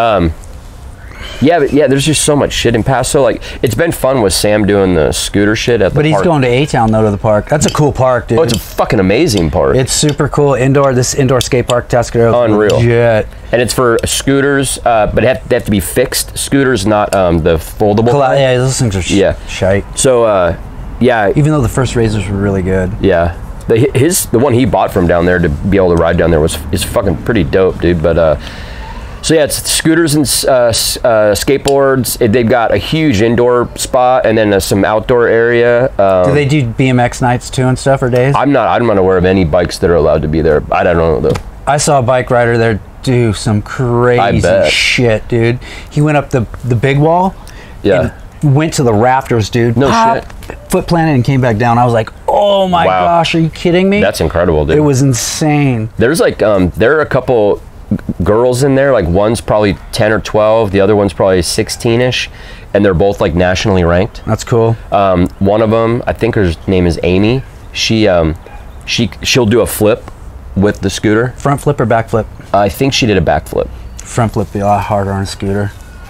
Yeah, but yeah, there's just so much shit in Paso. Like, it's been fun with Sam doing the scooter shit at the park. But he's going to A-Town, though, to the park. That's a cool park, dude. Oh, it's a fucking amazing park. It's super cool. This indoor skate park, Tuscadero. Unreal. Legit. And it's for scooters, but they have to be fixed scooters, not the foldable. Yeah, those things are shite. So, yeah. Even though the first Razors were really good. Yeah. The one he bought from down there to be able to ride down there is fucking pretty dope, dude. But, so yeah, it's scooters and skateboards. They've got a huge indoor spot and then some outdoor area. Do they do BMX nights too and stuff or days? I'm not aware of any bikes that are allowed to be there. I don't know though. I saw a bike rider there do some crazy shit, dude. He went up the big wall. Yeah. And went to the rafters, dude. No shit. Foot planted and came back down. I was like, oh my gosh, are you kidding me? That's incredible, dude. It was insane. There's like there are a couple girls in there, like one's probably 10 or 12, the other one's probably 16ish, and they're both like nationally ranked. That's cool. One of them, I think her name is Amy. She'll do a flip with the scooter. Front flip or back flip? I think she did a back flip. Front flip be a lot harder on a scooter.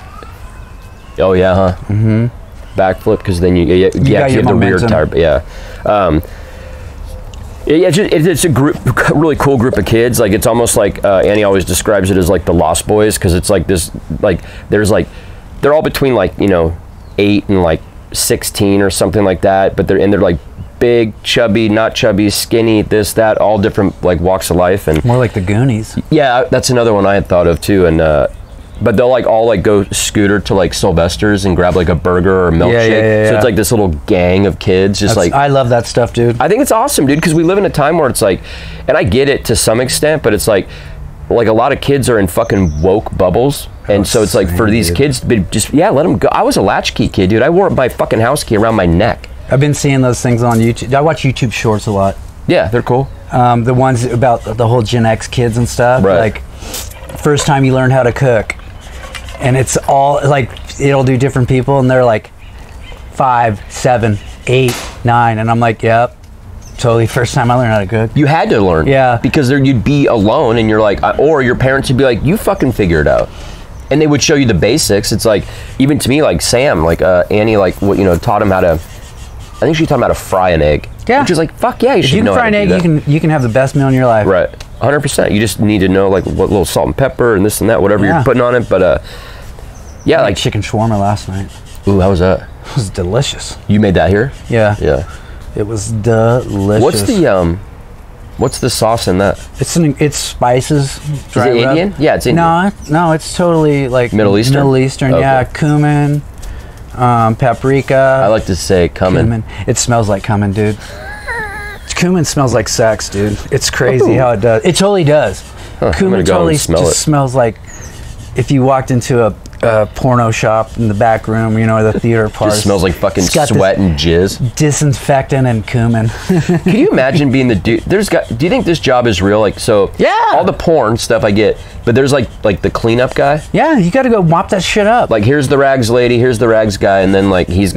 Oh yeah, huh? Mm-hmm. Back flip, because then you have the rear tire. But yeah. It's a really cool group of kids. Like, it's almost like Annie always describes it as like the Lost Boys, because it's like this, like they're all between like 8 and like 16 or something like that. But they're like big, chubby, not chubby, skinny, this, that, all different like walks of life, and more like the Goonies. Yeah, that's another one I had thought of too, and. But they'll like all like go scooter to like Sylvester's and grab like a burger or a milkshake. Yeah. So it's like this little gang of kids, I love that stuff, dude. I think it's awesome, dude, because we live in a time where it's like, and I get it to some extent, but it's like a lot of kids are in fucking woke bubbles, and so it's like for these kids to be just let them go. I was a latchkey kid, dude. I wore my fucking house key around my neck. I've been seeing those things on YouTube. I watch YouTube Shorts a lot. Yeah, they're cool. The ones about the whole Gen X kids and stuff. Right. Like, first time you learn how to cook. And it's all like, it'll do different people, and they're like 5, 7, 8, 9, and I'm like, yep, totally first time I learned how to cook. You had to learn. Yeah. Because you'd be alone, and you're like, or your parents would be like, you fucking figure it out. And they would show you the basics. It's like, even to me, like Sam, like Annie, like, taught him how to, I think she taught him how to fry an egg. Yeah. Which is like, fuck yeah, you should know how to do that. If you can fry an egg, you can have the best meal in your life. Right. 100%. You just need to know like what little salt and pepper and this and that, whatever you're putting on it. But yeah, like chicken shawarma last night. Ooh, how was that? It was delicious. You made that here? Yeah. Yeah. It was delicious. What's the sauce in that? It's spices. Is it Indian? Yeah, it's Indian. No, it's totally like Middle Eastern. Middle Eastern, okay. Yeah. Cumin, paprika. I like to say cumin. It smells like cumin, dude. Cumin smells like sex, dude. It's crazy how it does. It totally does. Huh, cumin totally smells like if you walked into a porno shop in the back room, the theater part. Just smells like fucking sweat and jizz. Disinfectant and cumin. Can you imagine being the dude? Do you think this job is real? Like, so yeah, all the porn stuff I get, but there's like the cleanup guy. Yeah, you got to go mop that shit up. Like, here's the rags lady, here's the rags guy, and then like he's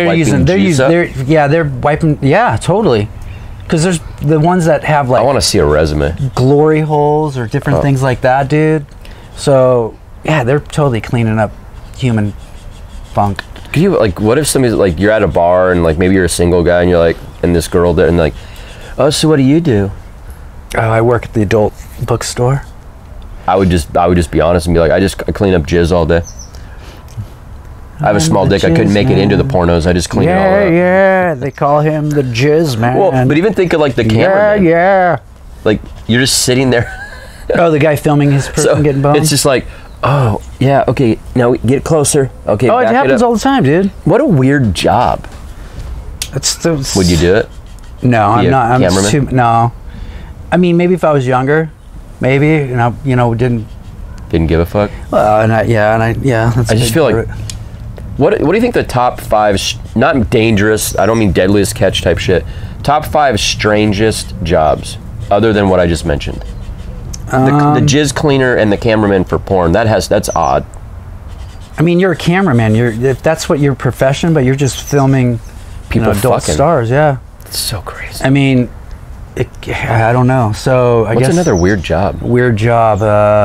they're wiping. Yeah, totally. Because there's the ones that have like, I want to see a resume, glory holes or different things like that, dude. So yeah, they're totally cleaning up human funk. Could you like, what if somebody's like, you're at a bar and like maybe you're a single guy and you're like, and this girl there and like, oh, so what do you do? Oh, I work at the adult bookstore. I would just be honest and be like, I clean up jizz all day. I have a small dick. I couldn't make it into the pornos. I just clean it all up. Yeah, they call him the jizz man. Well, but even think of like the cameraman. Yeah. Like you're just sitting there. Oh, the guy filming his person getting boned? It's just like, oh, yeah, okay, now get closer. Okay, oh, it happens all the time, dude. What a weird job. Would you do it? No, I'm not. No. I mean, maybe if I was younger, maybe, and I, didn't give a fuck. Well, I just feel like, what do you think the top 5, not dangerous, I don't mean deadliest catch type shit, top 5 strangest jobs other than what I just mentioned? The jizz cleaner and the cameraman for porn, that's odd. I mean, you're a cameraman. If that's what your profession, but you're just filming people, adult stars. Yeah, it's so crazy. I mean, I don't know. So I guess what's another weird job? Weird job.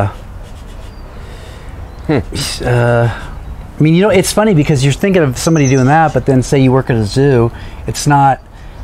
I mean, it's funny because you're thinking of somebody doing that, but then say you work at a zoo, it's not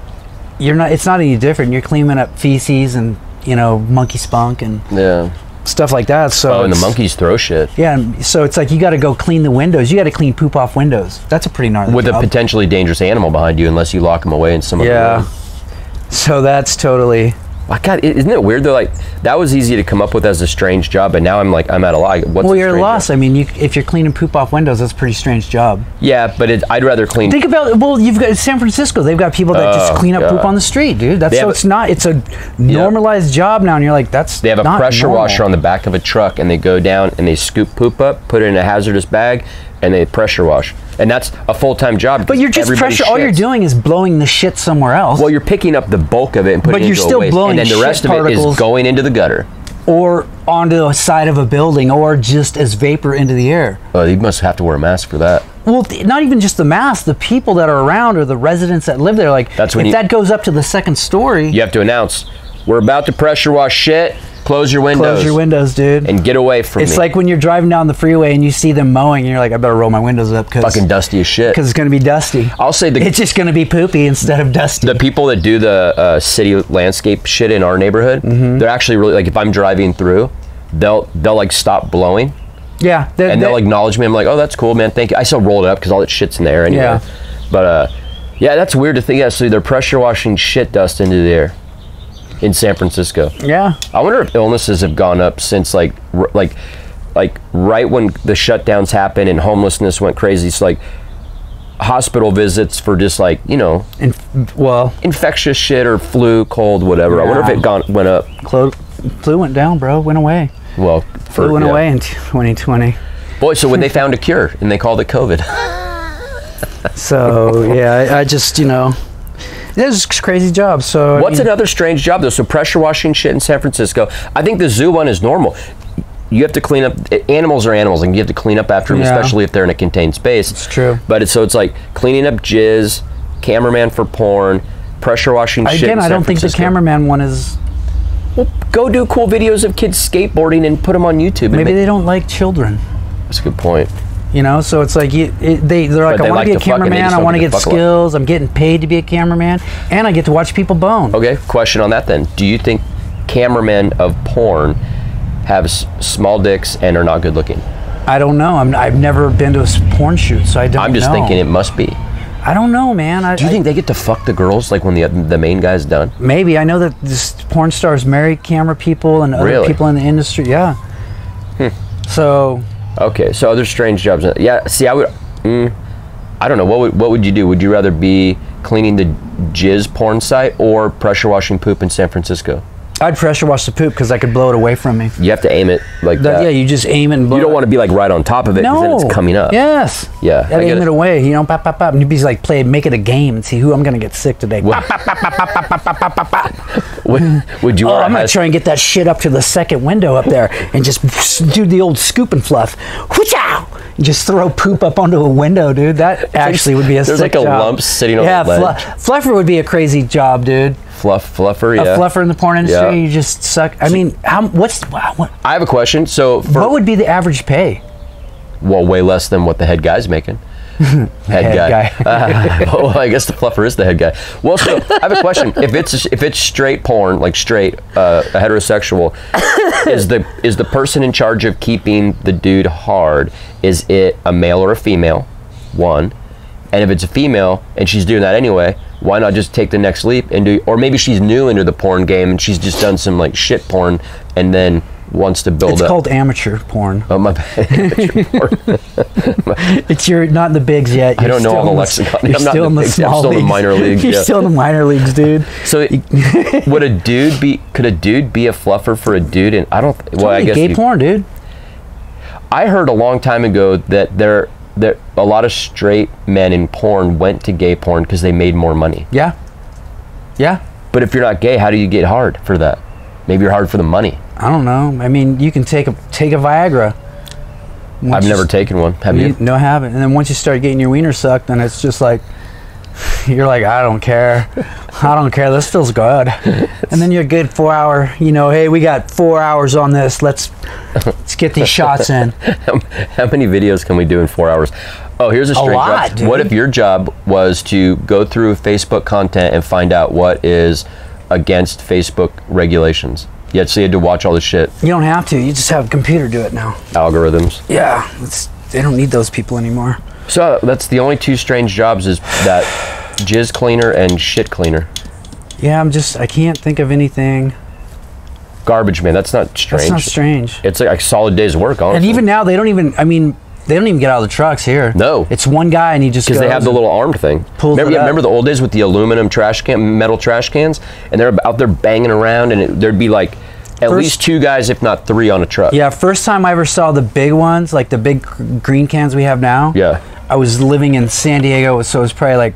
any different. You're cleaning up feces and monkey spunk and stuff like that. So and the monkeys throw shit. Yeah, so it's like you got to go clean the windows. You got to clean poop off windows. That's a pretty gnarly with job. A potentially dangerous animal behind you, unless you lock them away in some other room. So that's totally. God, isn't it weird? They're like, that was easy to come up with as a strange job, but now I'm at a loss. Well, you're lost. I mean, if you're cleaning poop off windows, that's a pretty strange job. Yeah, but I'd rather clean. Think about, you've got San Francisco. They've got people that just clean up poop on the street, dude. It's a normalized job now, and you're like, They have a pressure washer on the back of a truck, and they go down and they scoop poop up, put it in a hazardous bag, and they pressure wash. And that's a full-time job. But you're just all you're doing is blowing the shit somewhere else. Well, you're picking up the bulk of it and putting it into a waste. And then the rest of it is going into the gutter. Or onto the side of a building, or just as vapor into the air. Oh, you must have to wear a mask for that. Well, not even just the mask. The people that are around or the residents that live there, like, that goes up to the second story. You have to announce, we're about to pressure wash shit. Close your windows. Close your windows, dude. And get away from me. It's like when you're driving down the freeway and you see them mowing and you're like, I better roll my windows up. Fucking dusty as shit. Because it's going to be dusty. I'll say it's just going to be poopy instead of dusty. The people that do the city landscape shit in our neighborhood, they're actually really, like, if I'm driving through, they'll like stop blowing. Yeah. And they'll acknowledge me. I'm like, oh, that's cool, man. Thank you. I still roll it up because all that shit's in the air anyway. Yeah. But, yeah, that's weird to think. Yeah, so they're pressure washing shit dust into the air. In San Francisco. Yeah. I wonder if illnesses have gone up since like right when the shutdowns happened and homelessness went crazy. It's like hospital visits for just like, infectious shit or flu, cold, whatever. Yeah. I wonder if it went up. Flu went down, bro. Went away. Well, flu went away in 2020. Boy, so when they found a cure and they called it COVID. So, yeah, I just, This is a crazy job. So what's another strange job though? So pressure washing shit in San Francisco. I think the zoo one is normal. You have to clean up. Animals are animals, and you have to clean up after them, especially if they're in a contained space. It's true. But it's like cleaning up jizz, cameraman for porn, pressure washing shit. Again, I don't think the cameraman one is. Well, go do cool videos of kids skateboarding and put them on YouTube. Maybe they don't like children. That's a good point. So it's like they're like, I want to be a cameraman, I want to get skills, I'm getting paid to be a cameraman, and I get to watch people bone. Okay, question on that then. Do you think cameramen of porn have small dicks and are not good looking? I don't know. I've never been to a porn shoot, so I don't know. I'm just thinking it must be. I don't know, man. Do you think they get to fuck the girls like when the main guy's done? Maybe. I know that this porn stars marry camera people and other people in the industry. Yeah. So... Okay, so other strange jobs. Yeah, see, I would. I don't know. What would you do? Would you rather be cleaning the jizz porn site or pressure washing poop in San Francisco? I'd pressure wash the poop because I could blow it away from me. You have to aim it like that. Yeah, you just aim it and blow it. You don't want to be like right on top of it because then it's coming up. Yes. Yeah. I aim it away, pop, pop, pop. And you'd be like, make it a game and see who I'm going to get sick today. Pop, pop, pop, pop, pop, pop, pop, pop, pop, pop. Would you? I'm going to try and get that shit up to the second window up there and just do the old scoop and fluff. Whoosh-ow! Just throw poop up onto a window, dude. That actually would be a sick job. There's like a lump sitting on the ledge. Fluffer would be a crazy job, dude. Fluffer, yeah. A fluffer in the porn industry, you just suck. I mean, what? I have a question. So, what would be the average pay? Well, way less than what the head guy's making. head guy. Well, I guess the fluffer is the head guy. Well, so I have a question. If it's straight porn, like straight, heterosexual, is the person in charge of keeping the dude hard? Is it a male or a female? one. And if it's a female and she's doing that anyway, why not just take the next leap and do, or maybe she's new into the porn game and she's just done some like shit porn and then wants to build up. It's called amateur porn. Oh, my bad. Amateur porn. It's you're not in the bigs yet. I don't know all the lexicon. You're still in the small leagues. I'm still in the minor leagues. You're still in the minor leagues, dude. So could a dude be a fluffer for a dude? And I don't, well, I guess gay porn, dude. I heard a long time ago that there a lot of straight men in porn went to gay porn because they made more money. Yeah. Yeah. But if you're not gay, how do you get hard for that? Maybe you're hard for the money. I don't know. I mean, you can take a Viagra. I've never taken one. Have you? No, I haven't. And then once you start getting your wiener sucked, then it's just like, you're like, I don't care. I don't care. This feels good. And then you're a good 4 hour, hey, we got 4 hours on this. Let's get these shots in. How many videos can we do in 4 hours? Oh, here's a strange job. Dude. What if your job was to go through Facebook content and find out what is against Facebook regulations? Yeah, so you had to watch all this shit. You don't have to. You just have a computer do it now. Algorithms. Yeah. They don't need those people anymore. So that's the only two strange jobs is that jizz cleaner and shit cleaner. Yeah, I can't think of anything. Garbage man, that's not strange. That's not strange. It's like a solid day's work, honestly. And even now, they don't even get out of the trucks here. No. It's one guy and he just goes. Because they have the little armed thing. Remember the old days with the aluminum metal trash cans? And they're out there banging around and there'd be like at least two guys, if not three, on a truck. Yeah, first time I ever saw the big ones, like the big green cans we have now. Yeah. I was living in San Diego, so it was probably like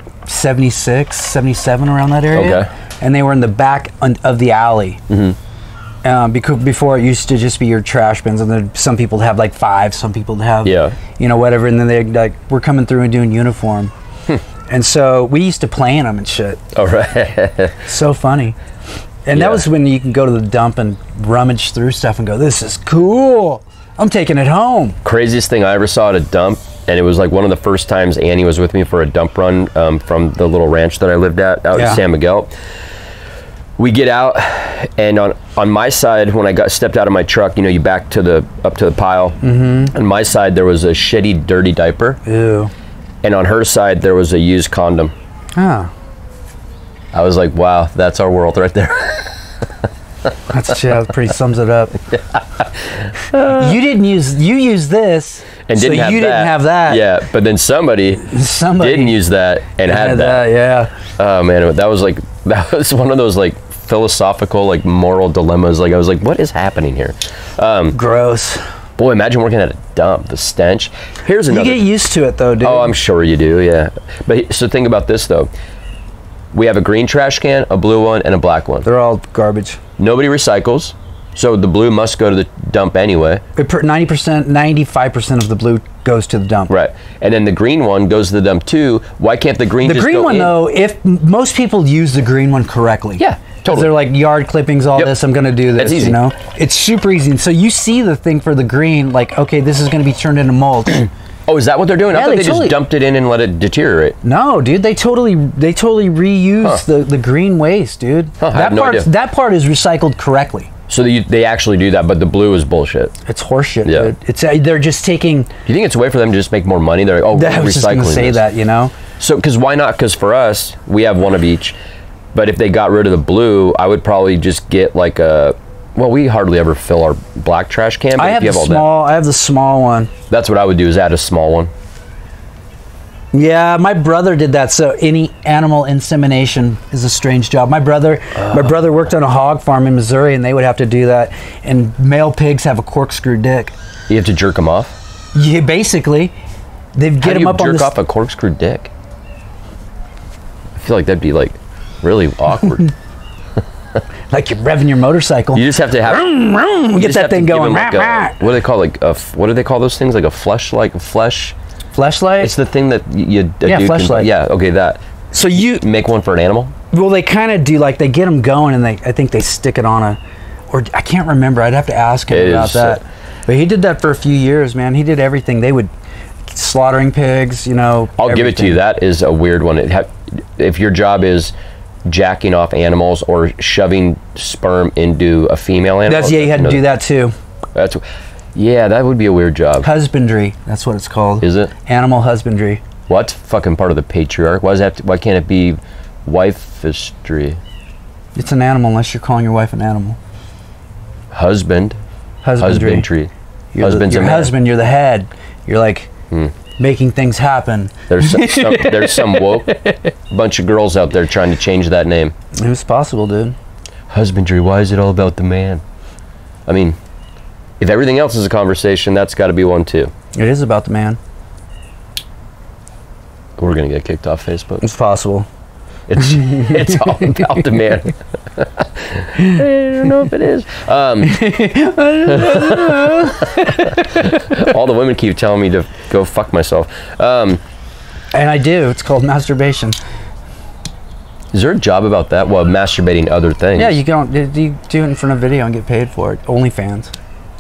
76, 77 around that area. Okay. And they were in the back of the alley. Mm-hmm. Because before it used to just be your trash bins, and then some people have like 5, some people have, whatever. And then they like we're coming through and doing uniform. And so we used to play in them and shit. All right. So funny. And that was when you can go to the dump and rummage through stuff and go, this is cool. I'm taking it home. Craziest thing I ever saw at a dump, and it was like one of the first times Annie was with me for a dump run from the little ranch that I lived at out in San Miguel. We get out, and on my side, when I stepped out of my truck, you back up to the pile. Mm-hmm. On my side, there was a shitty, dirty diaper. Ew. And on her side, there was a used condom. Oh. I was like, wow, that's our world right there. That pretty sums it up. You used this, and so didn't have that. Yeah, but then somebody didn't use that and had that. Yeah. Oh man, that was one of those like philosophical, like moral dilemmas. Like I was like, what is happening here? Gross. Boy, imagine working at a dump, the stench. Here's another. You get used to it though, dude. Oh, I'm sure you do, yeah. But so think about this though. We have a green trash can, a blue one, and a black one. They're all garbage. Nobody recycles, so the blue must go to the dump anyway. 90%, 95% of the blue goes to the dump. Right, and then the green one goes to the dump too. Why can't the green just go in? The green one, though, if most people use the green one correctly. Yeah, totally. They're like yard clippings, all this, I'm going to do this. It's easy. It's super easy. And so you see the thing for the green, like, okay, this is going to be turned into mulch. Oh, is that what they're doing? I thought they just dumped it in and let it deteriorate. No, dude, they totally reuse the green waste, dude. I have no idea. That part is recycled correctly. So they actually do that, but the blue is bullshit. It's horseshit, dude. They're just taking. Do you think it's a way for them to just make more money? They're like, oh, we're recycling. I was just going to say that, So, because why not? Because for us, we have one of each. But if they got rid of the blue, I would probably just get like a. Well, we hardly ever fill our black trash can. But I have the small one. That's what I would do, is add a small one. Yeah, my brother did that. So any animal insemination is a strange job. My brother worked on a hog farm in Missouri, and they would have to do that. And male pigs have a corkscrew dick. You have to jerk them off? Yeah, basically. They'd get them up on the... jerk off a corkscrew dick? I feel like that'd be like really awkward. Like you're revving your motorcycle. You just have to have get that thing going. Like what do they call what do they call those things? Like a fleshlight? It's the thing that fleshlight. Yeah, okay, that. So you make one for an animal? Well, they kind of do, like they get them going, and I think they stick it on or I can't remember. I'd have to ask him about that. But he did that for a few years, man. He did everything. They would slaughtering pigs, I'll give it to you. That is a weird one. If your job is jacking off animals or shoving sperm into a female animal. You had to do that too. Yeah, that would be a weird job. Husbandry. That's what it's called. Is it? Animal husbandry. What? Fucking part of the patriarch. Why can't it be wifistry? It's an animal unless you're calling your wife an animal. Husband. Husbandry. Husbandry. You're Husband's your a man. husband. You're the head. You're like making things happen. There's some woke bunch of girls out there trying to change that name. It was possible, dude. Husbandry. Why is it all about the man? I mean, if everything else is a conversation, that's got to be one too. It is about the man. We're gonna get kicked off Facebook. It's possible. It's all about the man. I don't know if it is. All the women keep telling me to go fuck myself. And I do. It's called masturbation. Is there a job about that? Well, masturbating other things. Yeah, you do it in front of video and get paid for it. OnlyFans.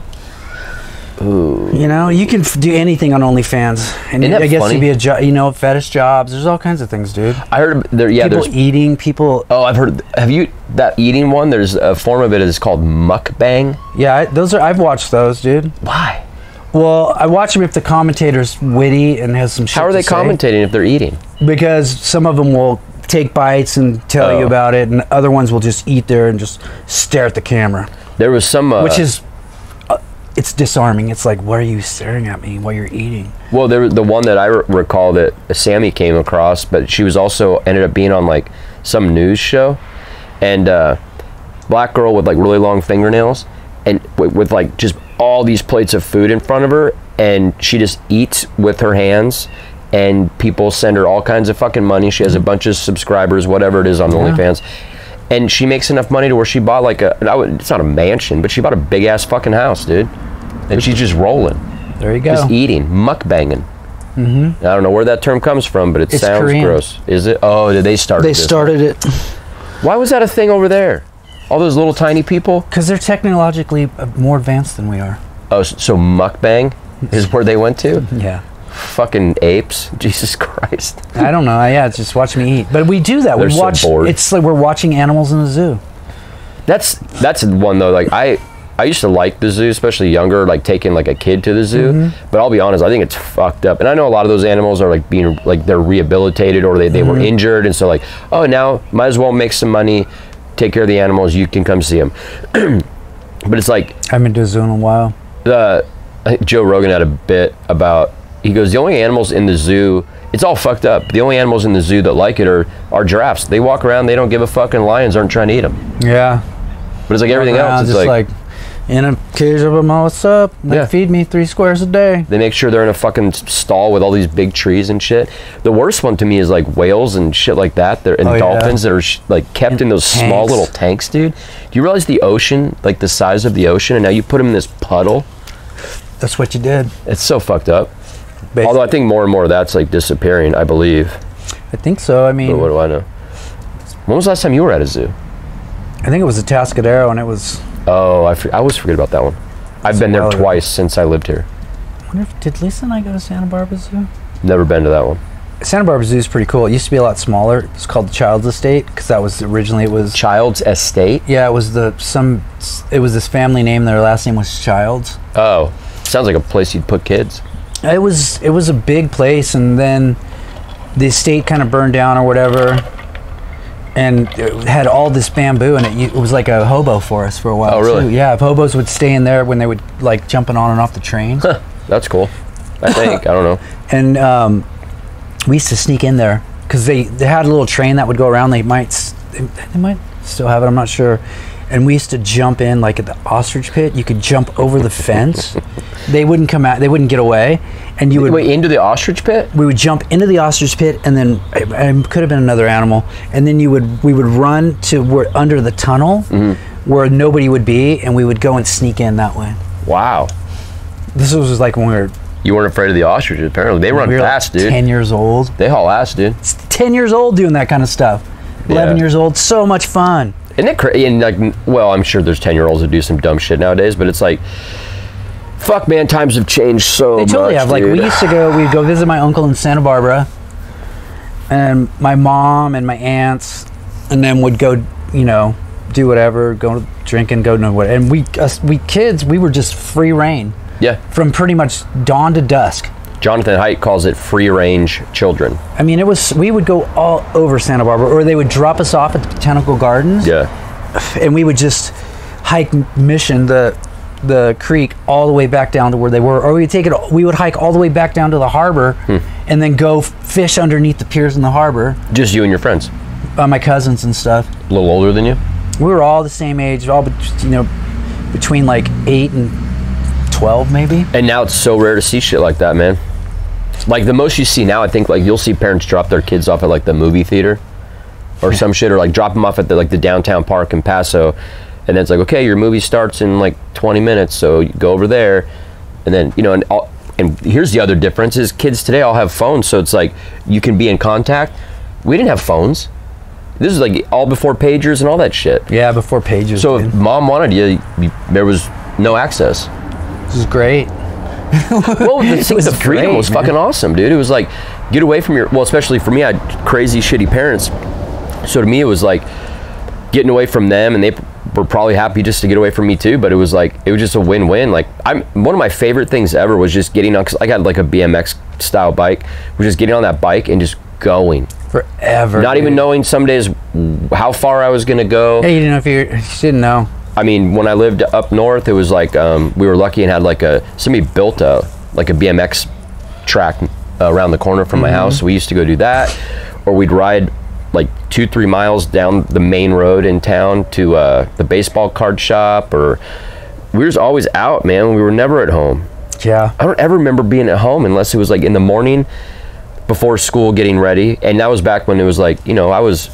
Ooh. You know, you can do anything on OnlyFans, and Isn't that I guess funny? to be a you know, fetish jobs. There's all kinds of things, dude. I heard there. Yeah, People there's eating. People. Oh, I've heard. Have you that eating one? There's a form of it is called mukbang. Yeah, those are. I've watched those, dude. Why? Well, I watch them if the commentator's witty and has some shit. How are to they say. commentating if they're eating? Because some of them will take bites and tell you about it, and other ones will just eat there and just stare at the camera. There was some, which is, it's disarming. It's like, why are you staring at me while you're eating? Well, the one that I recall that Sammy came across, but she was also ended up being on like some news show, and black girl with like really long fingernails, and with like just all these plates of food in front of her, and she just eats with her hands. And people send her all kinds of fucking money. She has a bunch of subscribers, whatever it is on OnlyFans. And she makes enough money to where she bought like it's not a mansion, but she bought a big ass fucking house, dude. And she's just rolling. There you go. Just eating, mukbanging. I don't know where that term comes from, but it sounds Korean. Gross. Is it? Oh, did they start They started it. Why was that a thing over there? All those little tiny people? Because they're technologically more advanced than we are. Oh, so mukbang is where they went to? Yeah. Fucking apes, Jesus Christ. I don't know. Yeah, it's just watch me eat. But we do that. They're We watch. so bored. It's like we're watching animals in the zoo. That's one though. Like I used to like the zoo, especially younger, like taking like a kid to the zoo. But I'll be honest, I think it's fucked up. And I know a lot of those animals are like being like they're rehabilitated or they were injured, and so like, oh, now might as well make some money, take care of the animals. You can come see them. But it's like I haven't been to a zoo in a while. I think Joe Rogan had a bit about. He goes, the only animals in the zoo, it's all fucked up. The only animals in the zoo that like it are giraffes. They walk around, they don't give a fuck, and lions aren't trying to eat them. Yeah. But it's like everything else. It's just like in a cage of them, all what's up? They feed me 3 squares a day. They make sure they're in a fucking stall with all these big trees and shit. The worst one to me is like whales and shit like that. And dolphins that are like kept in those small little tanks, dude. Do you realize the ocean, like the size of the ocean, and now you put them in this puddle? That's what you did. It's so fucked up. Basically. Although I think more and more of that's like disappearing, I believe. I think so. I mean, but what do I know? When was the last time you were at a zoo? I think it was a Tascadero, and it was. Oh, I always forget about that one. I've been there twice since I lived here. I wonder if did Lisa and I go to Santa Barbara Zoo? Never been to that one. Santa Barbara Zoo is pretty cool. It used to be a lot smaller. It's called the Child's Estate because that was originally it was Child's Estate. Yeah, it was it was this family name. Their last name was Childs. Oh, sounds like a place you'd put kids. It was a big place, and then the estate kind of burned down or whatever, and it had all this bamboo, and it was like a hobo forest for a while. Oh, really? Too. Yeah, hobos would stay in there when they would like jumping on and off the train. Huh, that's cool. I think I don't know. And we used to sneak in there because they had a little train that would go around. They might still have it. I'm not sure. And we used to jump in like at the ostrich pit. You could jump over the fence. They wouldn't come out. They wouldn't get away. And you would wait into the ostrich pit. We would jump into the ostrich pit, and then it could have been another animal. And then we would run to under the tunnel where nobody would be, and we would go and sneak in that way. Wow. This was like when we were. You weren't afraid of the ostriches. Apparently, they run fast, dude. 10 years old. They haul ass, dude. 10 years old doing that kind of stuff. 11 years old, so much fun. Isn't it crazy? And like, well, I'm sure there's 10-year-olds that do some dumb shit nowadays, but it's like, fuck, man, times have changed so much. They totally have. Like, dude. we'd go visit my uncle in Santa Barbara, and my mom and my aunts, and then would go, do whatever, go drinking, go nowhere. And we kids, we were just free reign. Yeah. From pretty much dawn to dusk. Jonathan Haidt calls it free-range children. I mean, we would go all over Santa Barbara, or they would drop us off at the Botanical Gardens. Yeah. And we would just hike Mission, the creek, all the way back down to where they were. Or we would hike all the way back down to the harbor and then go fish underneath the piers in the harbor. Just you and your friends? My cousins and stuff. A little older than you? We were all the same age, all between like 8 and 12 maybe. And now it's so rare to see shit like that, man. Like the most you see now, I think like you'll see parents drop their kids off at like the movie theater or some shit, or like drop them off at the downtown park in Paso, and then it's like, okay, your movie starts in like 20 minutes, so you go over there, and then and here's the other difference is kids today all have phones, so it's like you can be in contact. We didn't have phones. This is like all before pagers and all that shit. Yeah, before pagers. So if mom wanted you, there was no access. This is great. Well, the freedom was fucking awesome, dude. It was like, get away from especially for me, I had crazy, shitty parents. So to me, it was like getting away from them, and they were probably happy just to get away from me too. But it was just a win-win. Like one of my favorite things ever was just getting on, 'cause I got like a BMX style bike, was just getting on that bike and just going. Forever. Not even knowing some days how far I was gonna go. Yeah, you didn't know you didn't know. I mean, when I lived up north, it was like we were lucky and had like somebody built a BMX track around the corner from my house. So we used to go do that, or we'd ride like 2-3 miles down the main road in town to the baseball card shop, or we were just always out, man. We were never at home. Yeah. I don't ever remember being at home unless it was like in the morning before school getting ready, and that was back when it was like, I was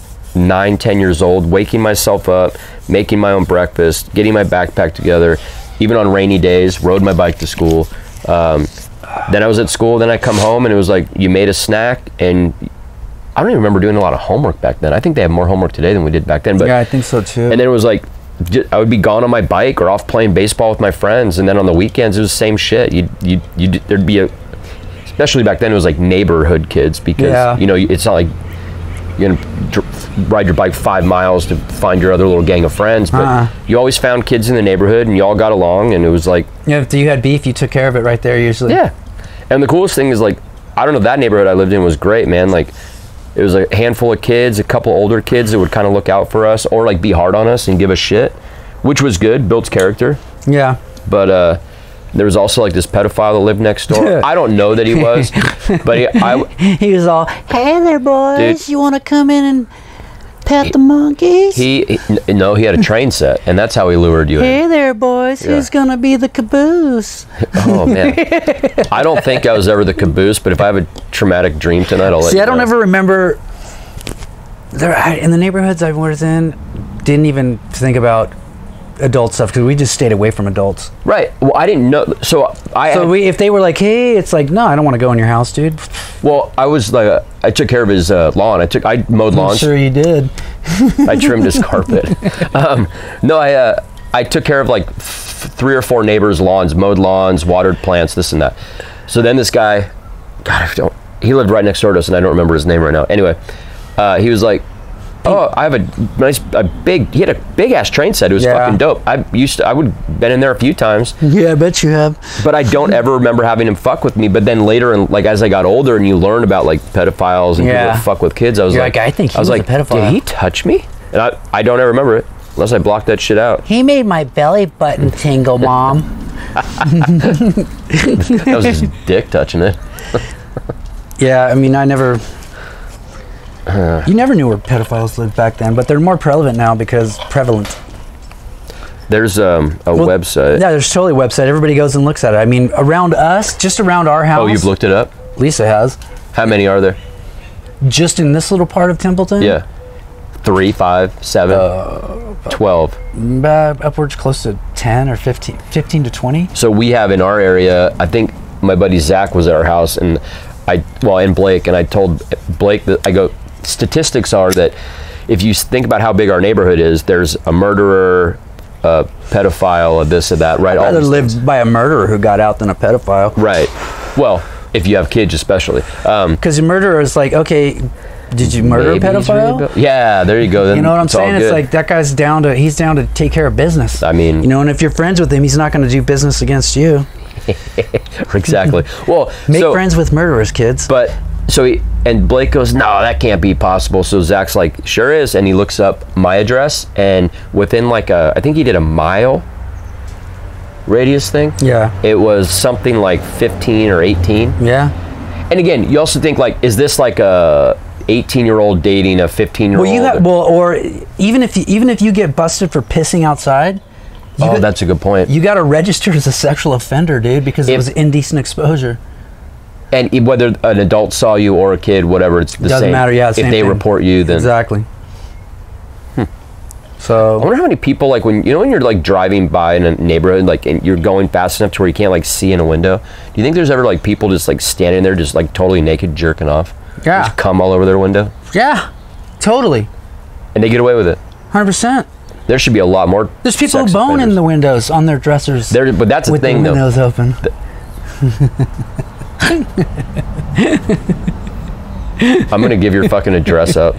9-10 years old, waking myself up, making my own breakfast, getting my backpack together, even on rainy days, rode my bike to school. Then I was at school, then I come home, and it was like you made a snack, and I don't even remember doing a lot of homework back then. I think they have more homework today than we did back then. But yeah, I think so too. And then it was like I would be gone on my bike or off playing baseball with my friends, and then on the weekends it was the same shit. There'd be especially back then it was like neighborhood kids, because it's not like you're gonna ride your bike 5 miles to find your other little gang of friends, but you always found kids in the neighborhood and you all got along, and it was like, if you had beef, you took care of it right there usually. Yeah. And the coolest thing is, like, I don't know, that neighborhood I lived in was great, man. Like, it was a handful of kids, a couple older kids that would kind of look out for us or like be hard on us and give us shit, which was good, built character. Yeah. But there was also like this pedophile that lived next door. I don't know that he was, but he was all, "Hey there, boys, dude, you want to come in and pet the monkeys?" He had a train set, and that's how he lured you in. Hey there, boys, who's gonna be the caboose? Oh man, I don't think I was ever the caboose, but if I have a traumatic dream tonight, I'll let you know. I don't ever remember. In the neighborhoods I was in, didn't even think about adult stuff, because we just stayed away from adults. Right. Well, I didn't know. If they were like, "Hey," it's like, "No, I don't want to go in your house, dude." Well, I was like, I took care of his lawn. I mowed lawns. I'm sure you did. I trimmed his carpet. I took care of like 3 or 4 neighbors' lawns, mowed lawns, watered plants, this and that. So then this guy, he lived right next door to us, and I don't remember his name right now. Anyway, he was like, "Oh, I have he had a big ass train set. It was fucking dope. I would been in there a few times." Yeah, I bet you have. But I don't ever remember having him fuck with me. But then later, and like as I got older, and you learn about like pedophiles and people that fuck with kids, I was like, I think he was a pedophile. Did he touch me? And I don't ever remember it unless I blocked that shit out. He made my belly button tingle, Mom. That was his dick touching it. Yeah, I mean, I never. You never knew where pedophiles lived back then, but they're more prevalent now because There's a website. Yeah, there's totally a website. Everybody goes and looks at it. I mean, around us, just around our house. Oh, you've looked it up? Lisa has. How many are there? Just in this little part of Templeton? Yeah. 3, 5, 7, 12. Upwards close to 10 or 15 to 20. So we have in our area, I think my buddy Zach was at our house, and and Blake, and I told Blake that statistics are that if you think about how big our neighborhood is, there's a murderer, a pedophile, a this or that, right? I'd rather live by a murderer who got out than a pedophile. Right. Well, if you have kids especially. Because a murderer is like, okay, did you murder a pedophile? Yeah, there you go. Then you know what I'm it's all saying? It's good. like that guy's he's down to take care of business. I mean, you know, and if you're friends with him, he's not going to do business against you. Exactly. Well, make friends with murderers, kids. But and Blake goes, no, that can't be possible. So Zach's like, sure is, and he looks up my address, and within like I think he did a mile radius thing. Yeah. It was something like 15 or 18. Yeah. And again, you also think like, is this like a 18-year-old dating a 15-year-old? Or even if you get busted for pissing outside. That's a good point. You got to register as a sexual offender, dude, because it was indecent exposure. And whether an adult saw you or a kid, whatever, it's the same. Doesn't matter. Yeah. If they report you, then exactly. So I wonder how many people, like, when you're like driving by in a neighborhood, like, and you're going fast enough to where you can't like see in a window. Do you think there's ever like people just like standing there, just like totally naked, jerking off? Yeah. Just cum all over their window. Yeah. Totally. And they get away with it. 100%. There should be a lot more. There's people who bone in the windows on their dressers. But that's the thing, though. With the windows open. I'm gonna give your fucking address up.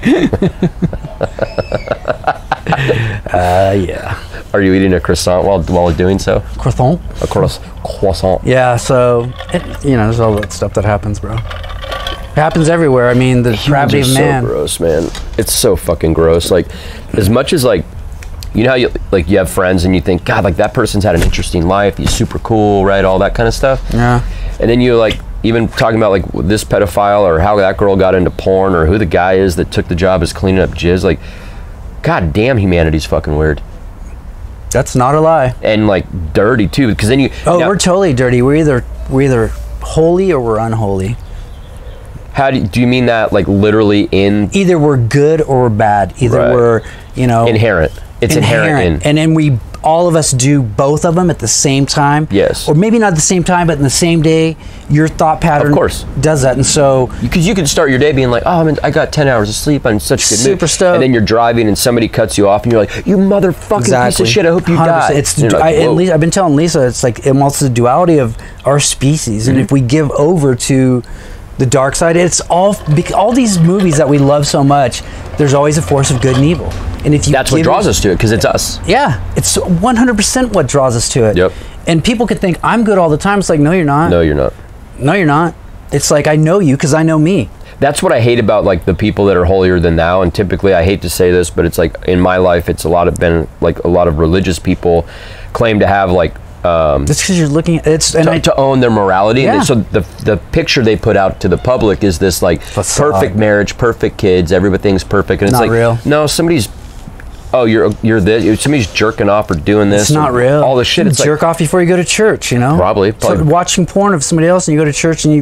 Yeah. Are you eating a croissant while doing so? Croissant. A croissant. Yeah. So there's all that stuff that happens, bro. It happens everywhere. I mean, the depravity of man. So gross, man. It's so fucking gross. Like, as much as like, you know how you have friends and you think, God, like that person's had an interesting life. He's super cool, right? All that kind of stuff. Yeah. And then you like even talking about like this pedophile or how that girl got into porn or who the guy is that took the job as cleaning up jizz. Like, God damn, humanity's fucking weird. That's not a lie. And like dirty too, because then we're totally dirty. We're either holy or we're unholy. How do you mean that? Like literally either we're good or we're bad. Either we're inherent. It's inherent. And then all of us do both of them at the same time. Yes. Or maybe not at the same time, but in the same day. Your thought pattern, of course, does that. And so because you could start your day being like, oh, I got 10 hours of sleep. I'm in such a good mood. Super stoked. And then you're driving and somebody cuts you off and you're like, you motherfucking piece of shit. I hope you die. I've been telling Lisa, it's like it's the duality of our species, and if we give over to the dark side, it's all these movies that we love so much. There's always a force of good and evil, and if that's what draws us to it, because it's us. Yeah, it's 100% what draws us to it. Yep. And people could think I'm good all the time. It's like, no, you're not. No, you're not. No, you're not. It's like I know you because I know me. That's what I hate about like the people that are holier than thou. And typically, I hate to say this, but it's like in my life, it's a lot of religious people claim to have like. That's because you're looking at to own their morality. Yeah. And so the picture they put out to the public is this like facade. Perfect marriage, perfect kids, everything's perfect, and it's not like real. No, somebody's you're this, somebody's jerking off or doing this. It's not real. All this shit. It's jerk off before you go to church. Probably. So watching porn of somebody else, and you go to church and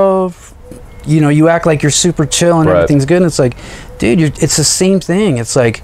you act like you're super chill and everything's good, and it's like, dude, it's the same thing. It's like.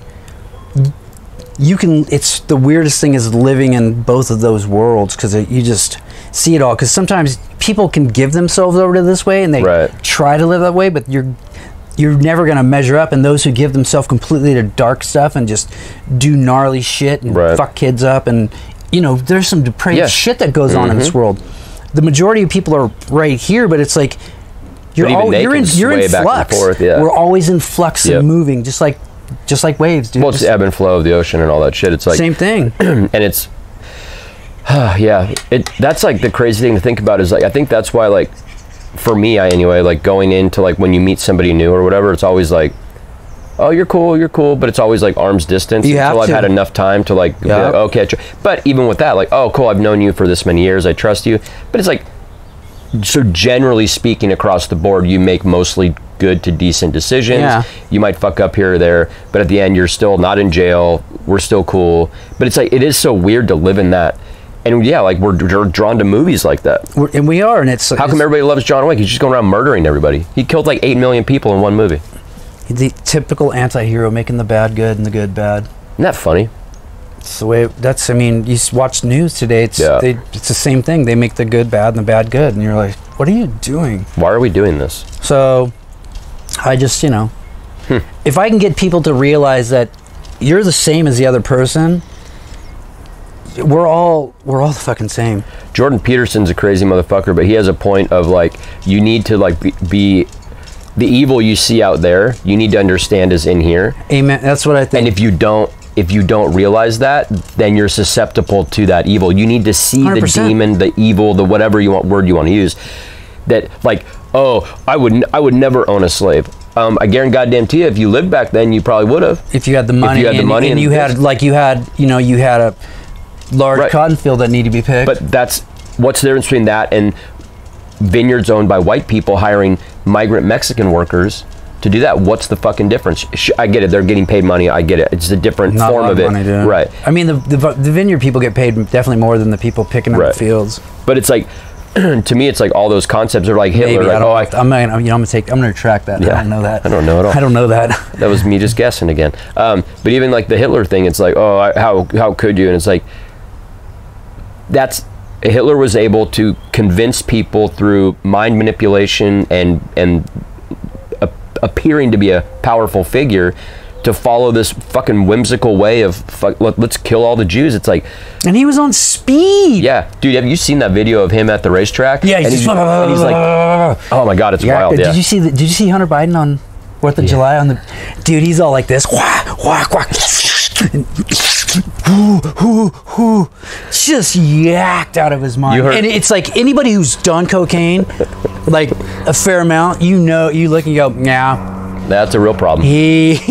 It's the weirdest thing is living in both of those worlds, because you just see it all. Because sometimes people can give themselves over to this way and they try to live that way, but you're never going to measure up. And those who give themselves completely to dark stuff and just do gnarly shit and fuck kids up, and there's some depraved shit that goes on in this world. The majority of people are right here, but it's like you're in flux. We're always in flux and moving, just like waves, dude. Well, it's the ebb and flow of the ocean and all that shit. It's like same thing. And it's that's like the crazy thing to think about is like I think that's why like for me anyway, like going into like when you meet somebody new or whatever, it's always like, oh, you're cool, but it's always like arm's distance until I've had enough time to like, be like okay. But even with that, like, oh, cool, I've known you for this many years, I trust you. But it's like, so generally speaking across the board, you make mostly good to decent decisions. Yeah. You might fuck up here or there, but at the end, you're still not in jail. We're still cool. But it's like, it is so weird to live in that. And yeah, like we're drawn to movies like that. And we are. And it's how come everybody loves John Wick? He's just going around murdering everybody. He killed like 8 million people in one movie. The typical anti-hero making the bad good and the good bad. Isn't that funny? It's the way. I mean, you watch news today. It's the same thing. They make the good bad and the bad good, and you're like, what are you doing? Why are we doing this? So, I just if I can get people to realize that you're the same as the other person, we're all the fucking same. Jordan Peterson's a crazy motherfucker, but he has a point of like you need to like be the evil you see out there, you need to understand is in here. Amen. That's what I think. And if you don't realize that, then you're susceptible to that evil. You need to see 100%. The demon, the evil, the whatever word you want to use. That like, oh, I would never own a slave. I guarantee you, if you lived back then, you probably would have. If you had the money, and you had a large cotton field that needed to be picked. But what's the difference between that and vineyards owned by white people hiring migrant Mexican workers to do that? What's the fucking difference? I get it. They're getting paid money. I get it. It's a different form of it. Money, right. I mean, the vineyard people get paid definitely more than the people picking up the fields. But it's like, to me, it's like all those concepts are like Hitler. Like, I'm gonna retract that. Yeah, I don't know that. I don't know at all. I don't know that. That was me just guessing again. But even like the Hitler thing, it's like, how could you? And it's like, Hitler was able to convince people through mind manipulation and appearing to be a powerful figure to follow this fucking whimsical way of let's kill all the Jews. It's like, and he was on speed. Yeah, dude, have you seen that video of him at the racetrack? Yeah, he's like, oh my god, it's wild. Did you see Hunter Biden on 4th of July on the? Dude, he's all like this. Just yacked out of his mind. And it's like anybody who's done cocaine, like a fair amount, you look and you go, yeah. That's a real problem. He's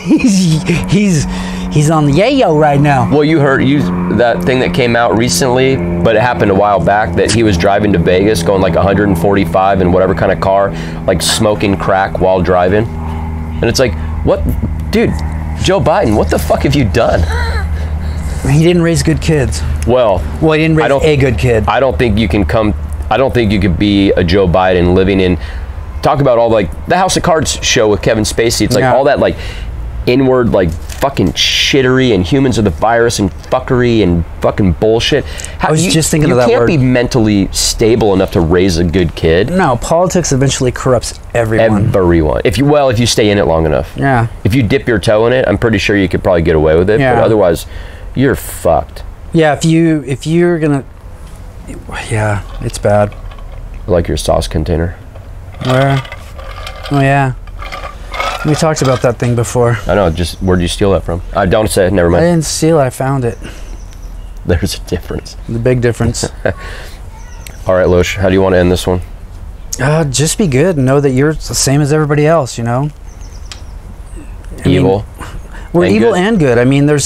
on the yayo right now. Well, you heard that thing that came out recently, but it happened a while back, that he was driving to Vegas going like 145 in whatever kind of car, like smoking crack while driving. And it's like, what? Dude, Joe Biden, what the fuck have you done? He didn't raise good kids. Well, he didn't raise a good kid. I don't think you could be a Joe Biden living in, talk about all like the House of Cards show with Kevin Spacey. It's like all that like inward like fucking shittery and humans are the virus and fuckery and fucking bullshit. I was just thinking of that word. You can't be mentally stable enough to raise a good kid. No, politics eventually corrupts everyone. Everyone. If you stay in it long enough. Yeah. If you dip your toe in it, I'm pretty sure you could probably get away with it. Yeah. But otherwise, you're fucked. Yeah, if you're gonna, yeah, it's bad. Like your sauce container. Where? Oh yeah. We talked about that thing before. I know, just where'd you steal that from? I don't say it, never mind. I didn't steal it, I found it. There's a difference. The big difference. All right, Losh, how do you want to end this one? Just be good and know that you're the same as everybody else, you know? Evil. We're evil and good. I mean,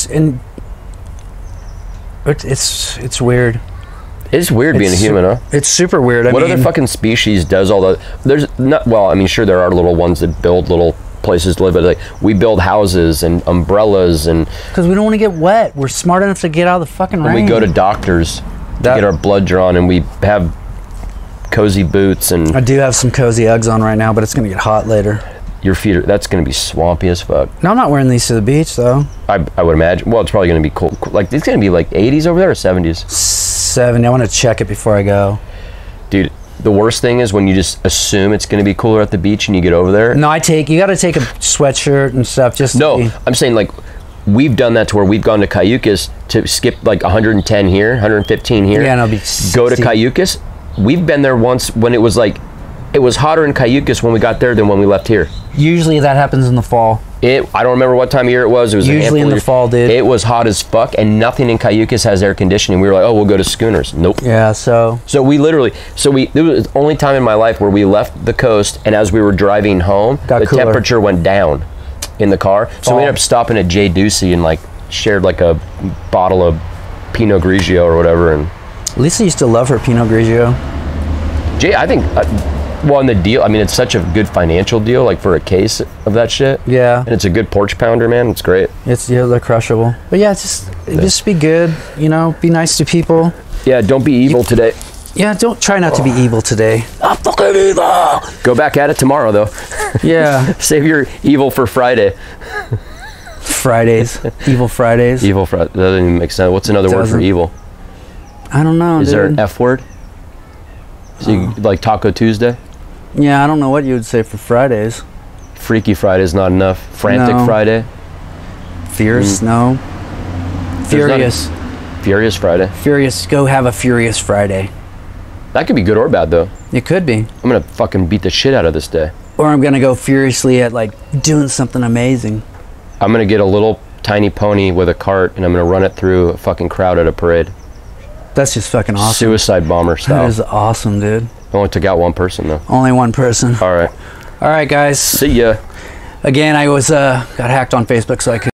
it's weird. It's weird being a human, huh? It's super weird. What other fucking species does all that? Well, I mean, sure, there are little ones that build little places to live, but like we build houses and umbrellas and... Because we don't want to get wet. We're smart enough to get out of the fucking rain. And we go to doctors to get our blood drawn, and we have cozy boots and... I do have some cozy Uggs on right now, but it's going to get hot later. Your feet are... That's going to be swampy as fuck. No, I'm not wearing these to the beach, though. I would imagine. Well, it's probably going to be cool. Like, it's going to be like 80s over there or 70s? 70. I want to check it before I go. Dude, the worst thing is when you just assume it's going to be cooler at the beach and you get over there. No, you got to take a sweatshirt and stuff. I'm saying like we've done that to where we've gone to Cayucas to skip like 110 here, 115 here. Yeah, and it'll be go to Cayucas. We've been there once when it was hotter in Cayucas when we got there than when we left here. Usually that happens in the fall. I don't remember what time of year it was. It was usually in the fall, dude. It was hot as fuck, and nothing in Cayucas has air conditioning. We were like, oh, we'll go to Schooners. Nope. Yeah, so it was the only time in my life where we left the coast, and as we were driving home, the temperature went down in the car. So we ended up stopping at J. Ducey and like shared like a bottle of Pinot Grigio or whatever. And Lisa used to love her Pinot Grigio. Jay, I think. Well, and the deal, I mean, it's such a good financial deal, like for a case of that shit. Yeah. And it's a good porch pounder, man. It's great. They're crushable. But yeah, just be good, be nice to people. Yeah, don't be evil today. Yeah, don't try not to be evil today. I'm fucking evil. Go back at it tomorrow, though. Yeah. Save your evil for Friday. Fridays. Evil Fridays. Evil Friday. That doesn't even make sense. What's another word for evil? I don't know, Is there an F word? So you like Taco Tuesday? Yeah, I don't know what you would say for Fridays. Freaky Friday's not enough. Frantic Friday? Fierce? No. Furious. Furious Friday. Furious. Go have a Furious Friday. That could be good or bad, though. It could be. I'm going to fucking beat the shit out of this day. or I'm gonna go furiously at like doing something amazing. I'm gonna get a little tiny pony with a cart, and I'm gonna run it through a fucking crowd at a parade. That's just fucking awesome. Suicide bomber style. That is awesome, dude. I only took out one person though. Only one person. All right. All right, guys. See ya. Again, I was got hacked on Facebook, so I could